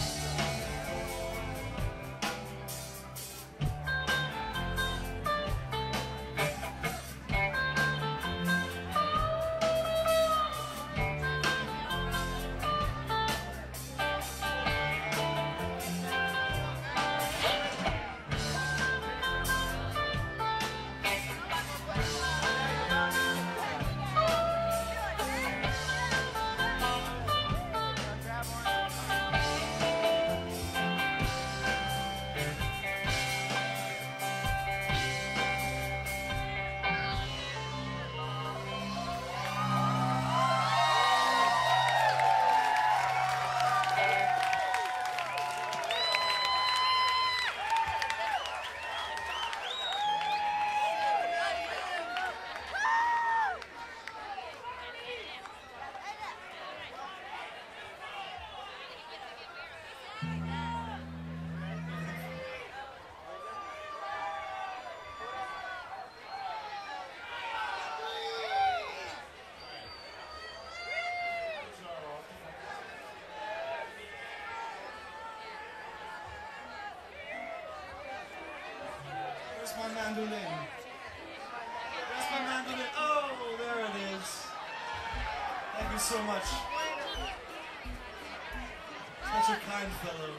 mandolin. Where's my mandolin? Oh, there it is. Thank you so much. Such a kind fellow.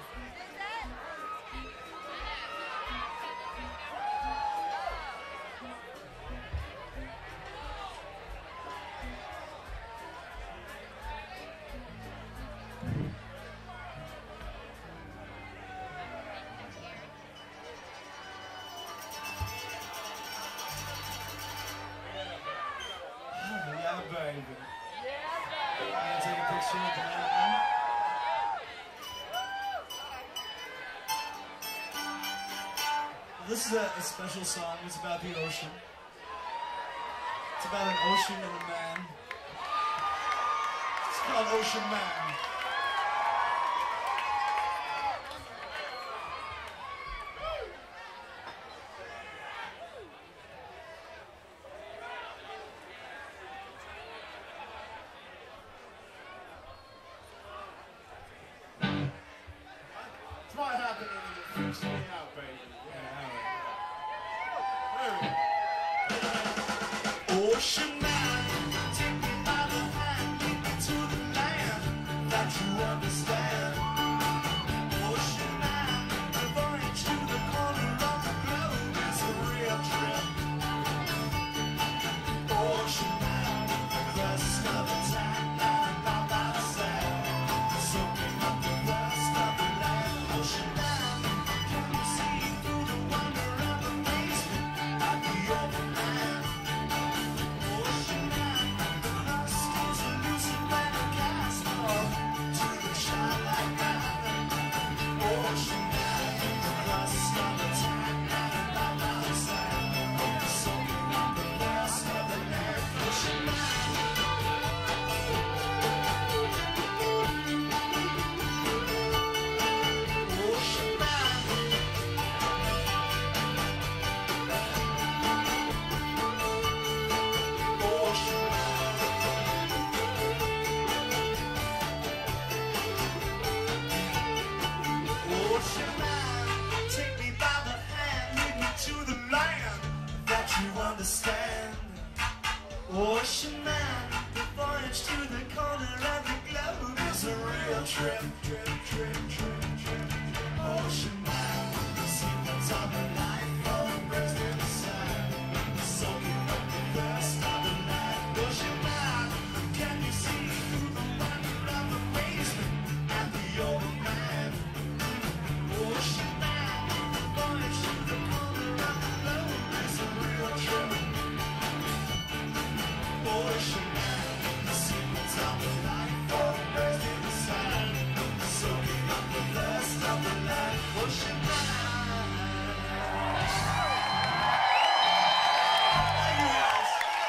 This is a, a special song. It's about the ocean. It's about an ocean and a man. It's called Ocean Man. It's what happened when you fix me out, baby. Ocean man, take me by the hand, lead me to the land that you understand. Ocean man, the voyage to the corner of the globe is a real trip. Ocean man, the crust of the tide, lying about by the sand, soaking up the rust of the land. Ocean man, can you see through the wonder of amazement at the open land? Ocean man, the crust is elusive and a cast off to the shine like that. Ocean man, the crust of the tide, lying about by the sand, soaking up the rust of the land. Ocean man. Ocean man. Ocean Ocean man, take me by the hand, lead me to the land that you understand. Ocean man, the voyage to the corner of the globe is a real trip, trip, trip, trip, trip. Ocean man, the secrets of the life of the rest in the sand, soaking up the rest of the land. Ocean man, can you see through the wonder of amazement at the old man? Ocean man, the voyage to the corner of the globe is a real trip. Ocean man, the secrets of the life of the rest in the sand, soaking up the rest of the land. Ocean man. Thank you guys.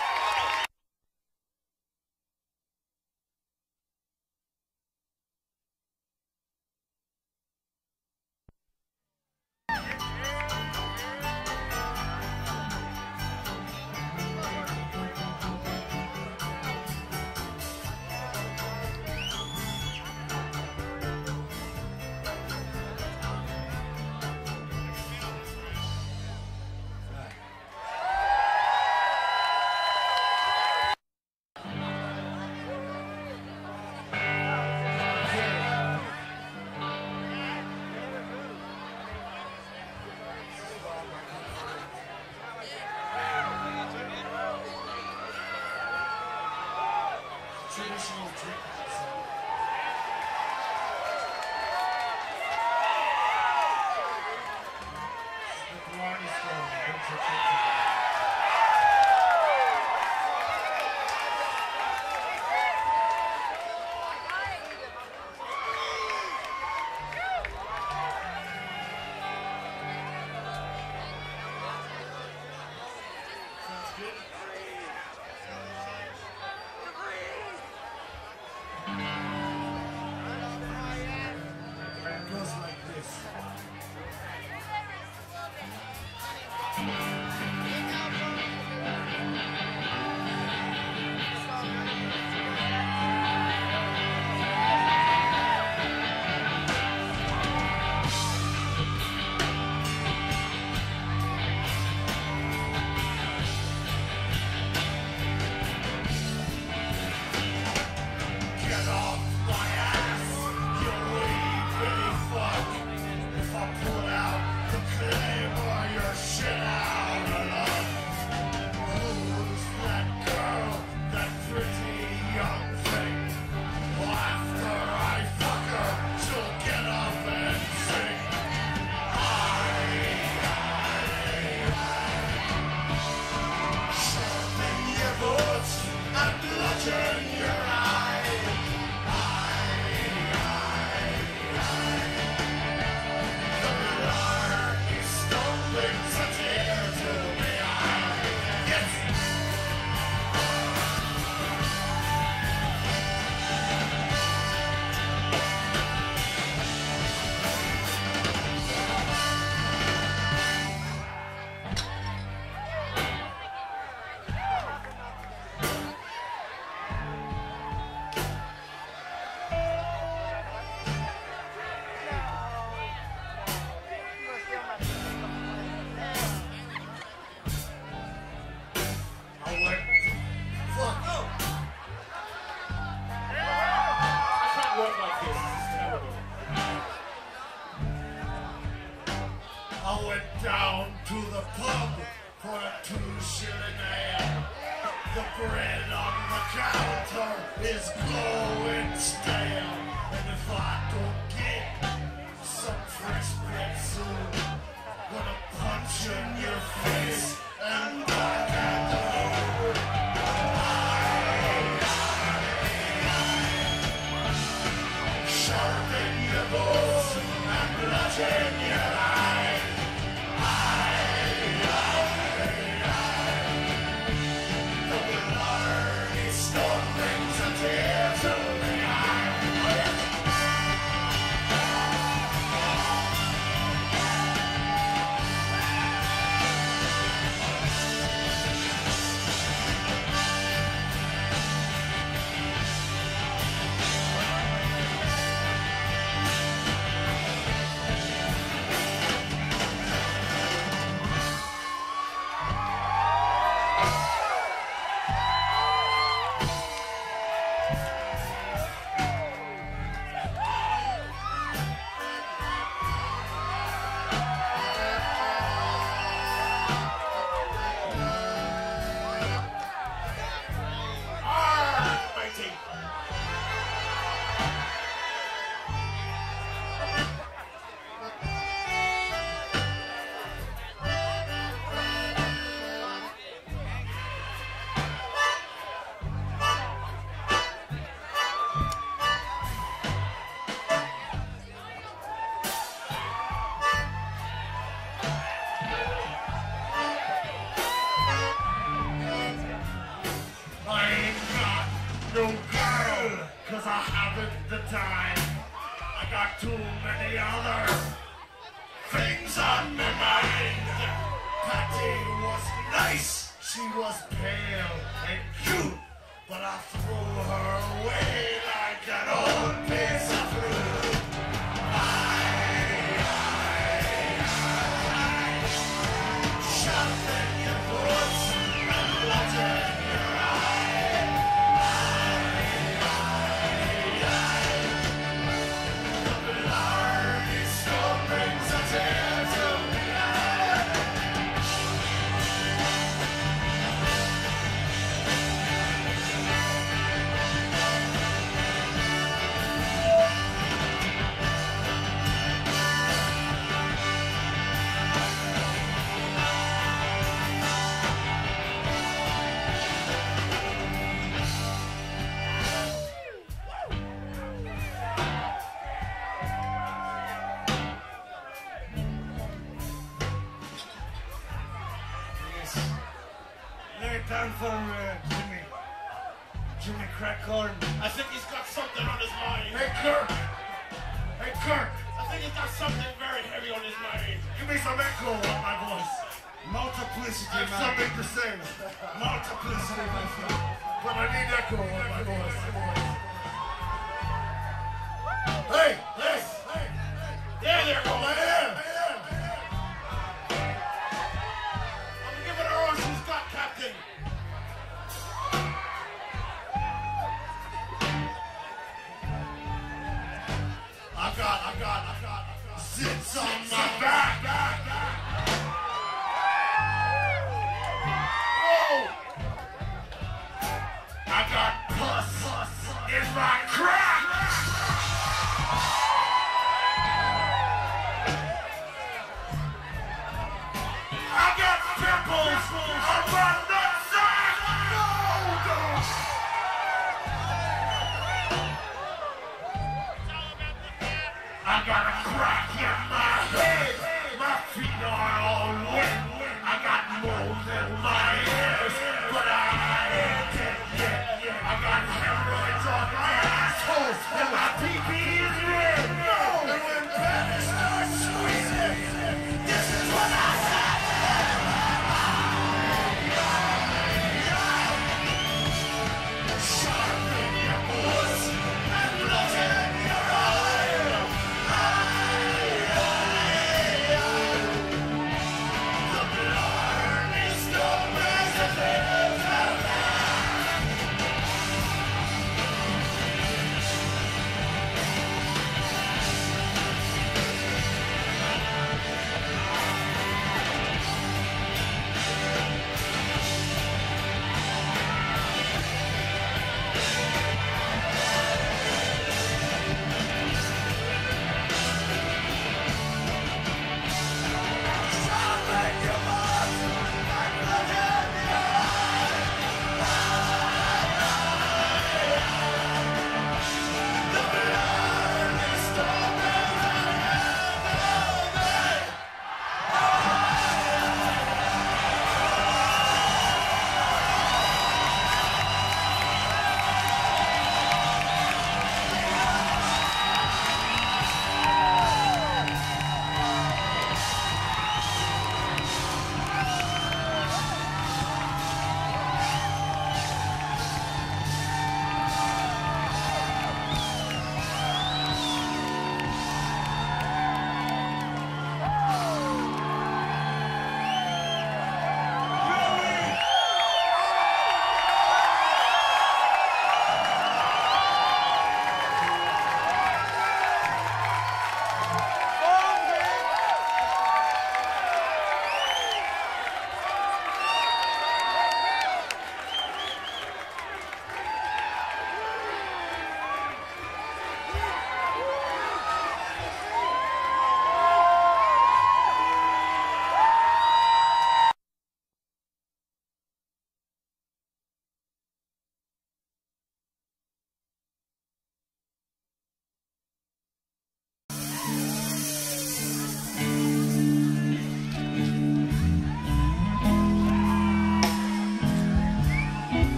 Traditional drink. The Blarney Stone brings her trip together. Sounds good. I went down to the pub for a two shilling ale. The bread on the counter is going stale. And if I don't get some fresh bread soon, gonna punch you in your face and back at the road. Sharp in your bones and blood in your eye. The bloody storm brings a tear to the eye. No girl, cause I haven't the time. I got too many other things on my mind. Patty was nice, she was pale and cute, but I threw her away like an old piece of fruit. I, I, I, shut in your boots and blood in your eyes. Down for uh, Jimmy. Jimmy Crackhorn. I think he's got something on his mind. Hey, Kirk. Hey, Kirk. I think he's got something very heavy on his mind. Give me some echo on my voice. Multiplicity, I have man. something to say. Multiplicity, my friend. But I need echo on my voice. Hey, hey, hey. There, there, go. Over here. I'm giving her all she's got, Captain. I got, I got, I got, I got. Sits on my back, back, back. Whoa! I got pus, pus in my crack. I got pimples on my nutsack. No, no. I got a crack in my head. My feet are all wet. I got mold in my ears, but I ain't dead yet. I got hemorrhoids on my asshole, and my pee-pee is red. And when Patty starts squeezing, this is what I say. Sharp in your boots and blood in your eye.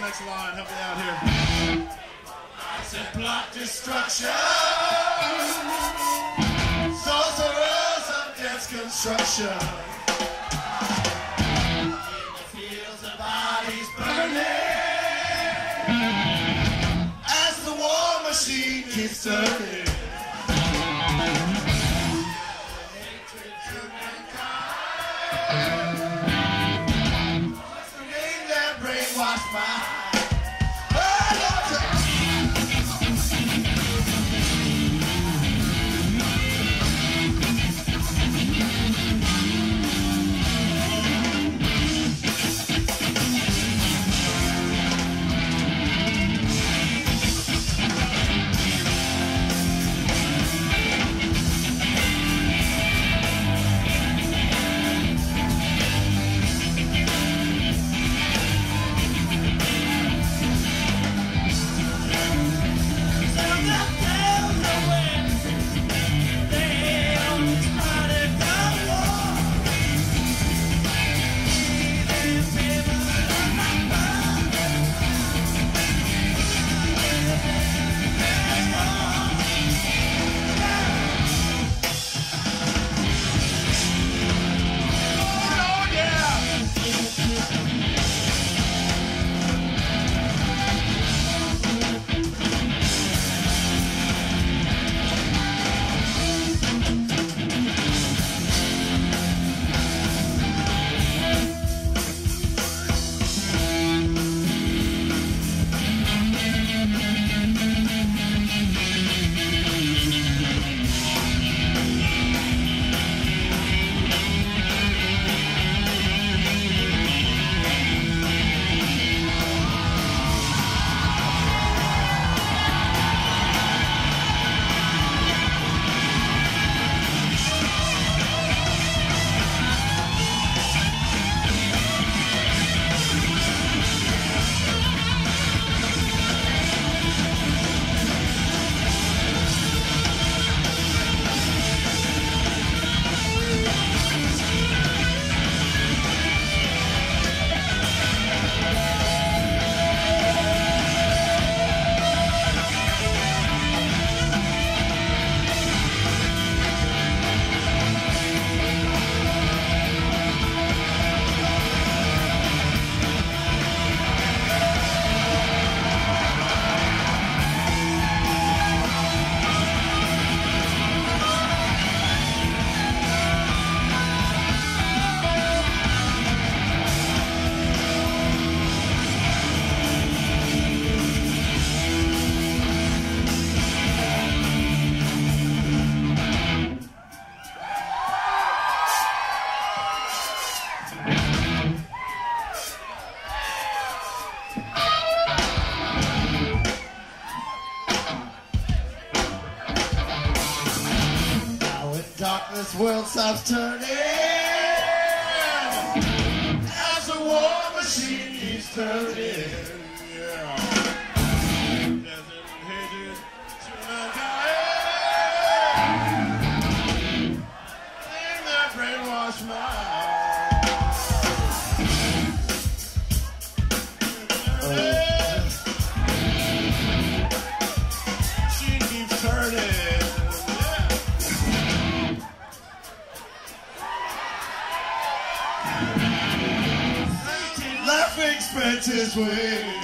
next line. Help me out here. I said plot destruction. Sorcerers of death's construction. In the fields the bodies burning. As the war machine keeps turning. Brainwashed by this world stops turning as the war machine keeps turning. Yeah. Desert hedges to mankind. Thing that brainwashed mind. She keeps turning. Laughing spreads his wings.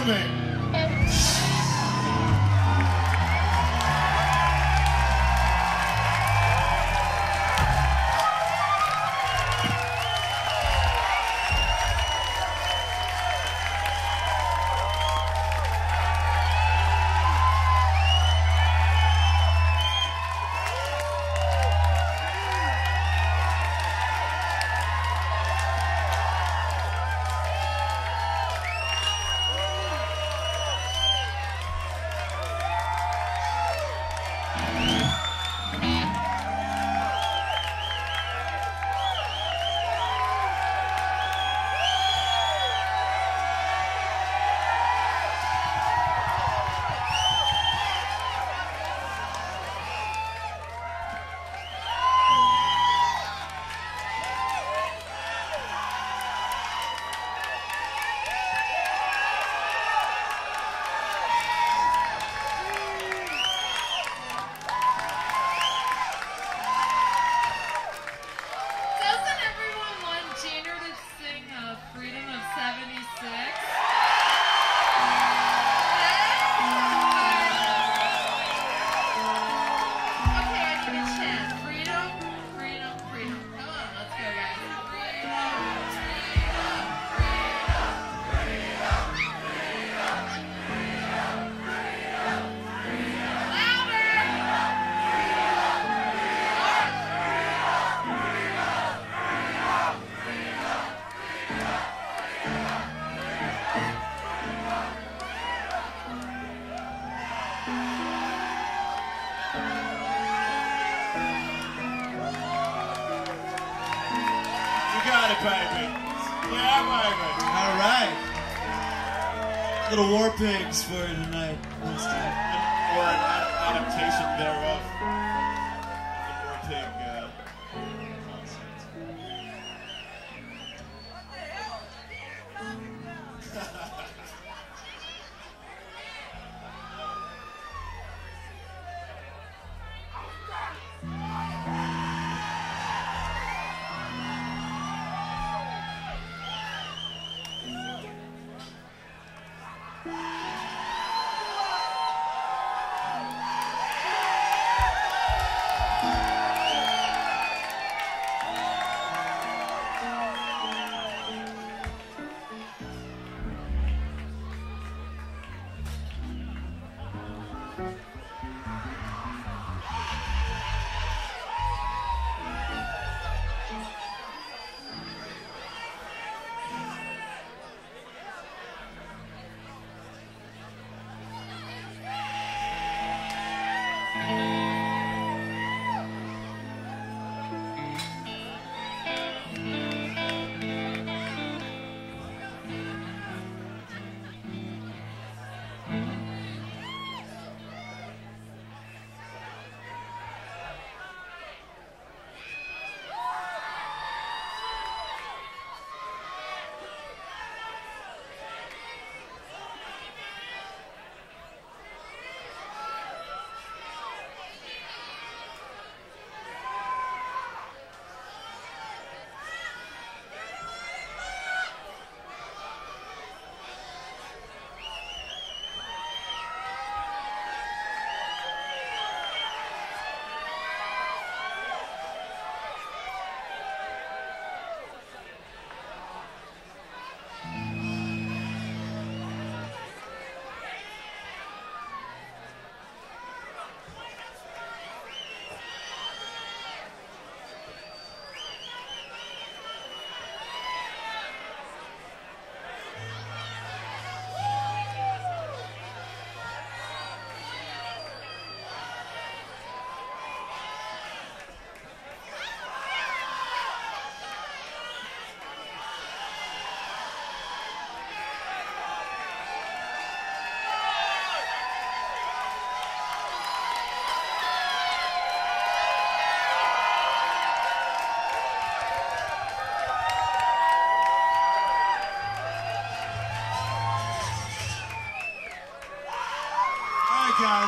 gentlemen. Doesn't everyone want Junior to sing uh, Freedom of seventy-six? Okay, I need a chant. Freedom, freedom, freedom. Come on, let's go, guys. Freedom, freedom, freedom, freedom, freedom, freedom. Louder! You got it, baby. Yeah, baby. All right. Little War Pigs for you tonight. Let's do it. Or an ad- adaptation thereof. The War Pig uh, concept. Guys,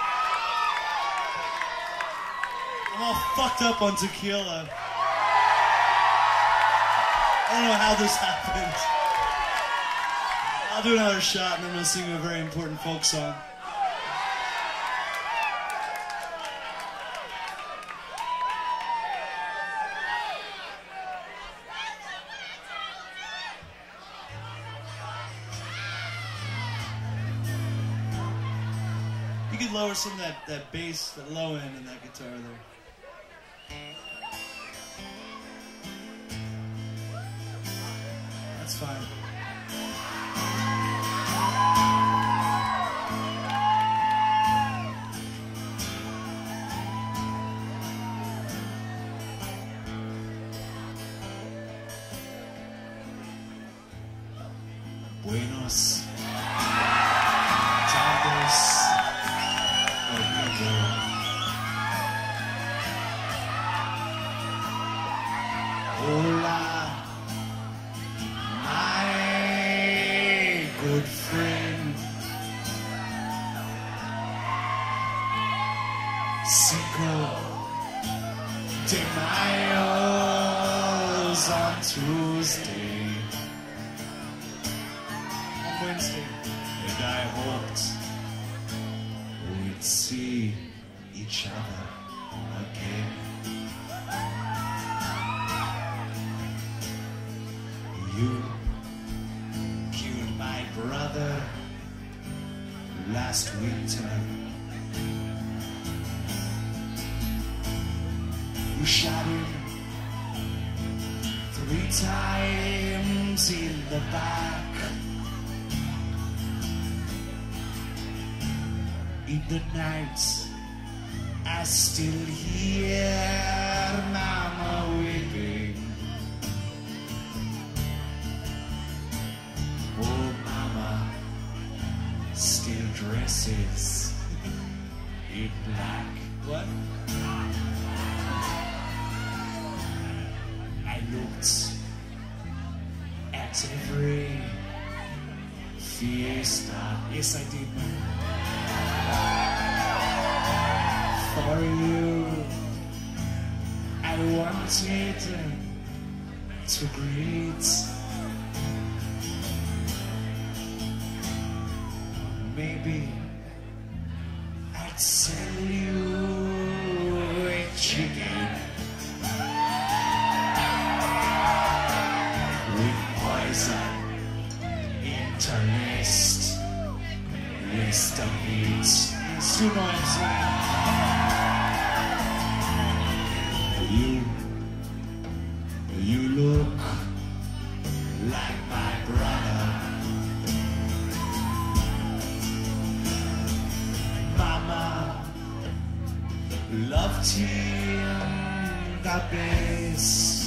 I'm all fucked up on tequila. I don't know how this happened. I'll do another shot and then we'll sing a very important folk song. You could lower some of that, that bass, that low end in that guitar there. That's fine. Buenos tardes, amigo. Hola, my good friend. Cinco de Mayo's on Tuesday. Wednesday, and I hoped we'd see each other again. You killed my brother last winter. You shot him three times in the back. In the nights, I still hear Mama weeping. Oh, Mama still dresses in black. What? I looked at every fiesta. Yes, I did, man. For you, I wanted to greet. Maybe I'd sell you a chicken with poison interlaced with the meat. You know what I'm saying? You, you look like my brother. Mama loved him the best.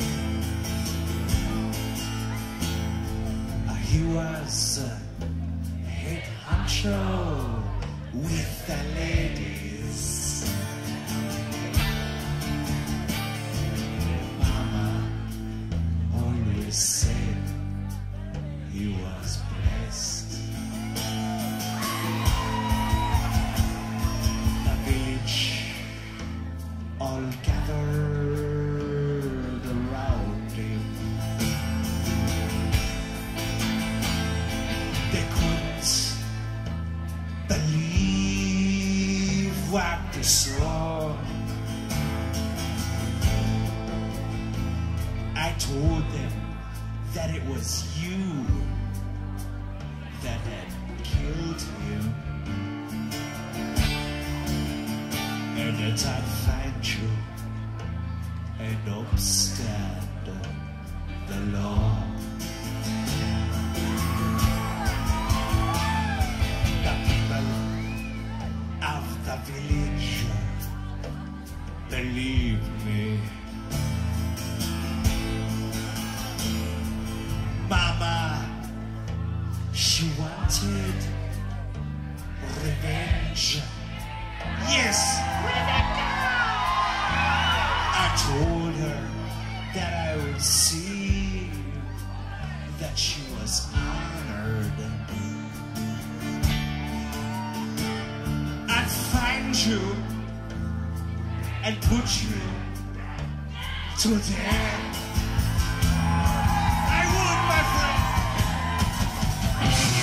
He was a head honcho with the ladies. Mama always said he was blessed. The village all gathered around him. They couldn't believe what they saw. I told them that it was you that had killed him, and that I'd find you and upstand the law. The people of the village believe me. Mama, she wanted revenge. Yes, I told her that I would see that she was honored. I'd find you and put you to death. I would, my friend.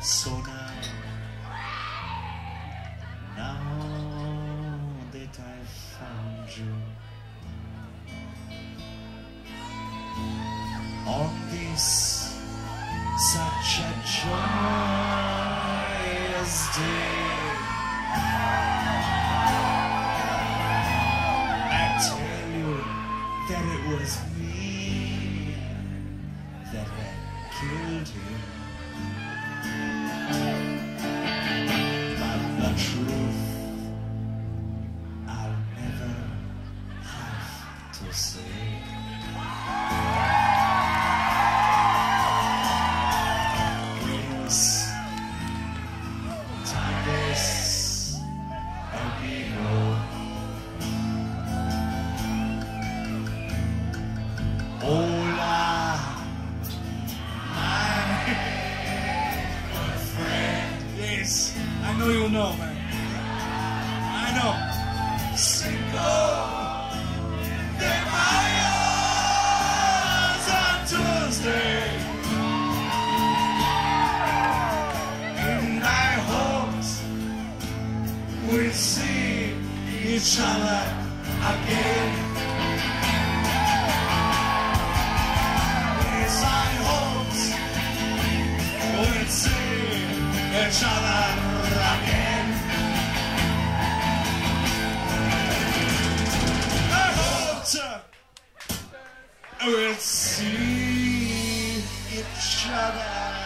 So now, now that I've found you on this such a joyous day, I tell you that it was me that had killed him. But the truth I'll never have to say. Grace, timeless, amigo. Hola, my friend. Yes, I know you know, man. I know. Cinco de Mayo on Tuesday, and I hoped we'd see each other again. Yes, I hoped we'd see each other again. I hoped we'd see each other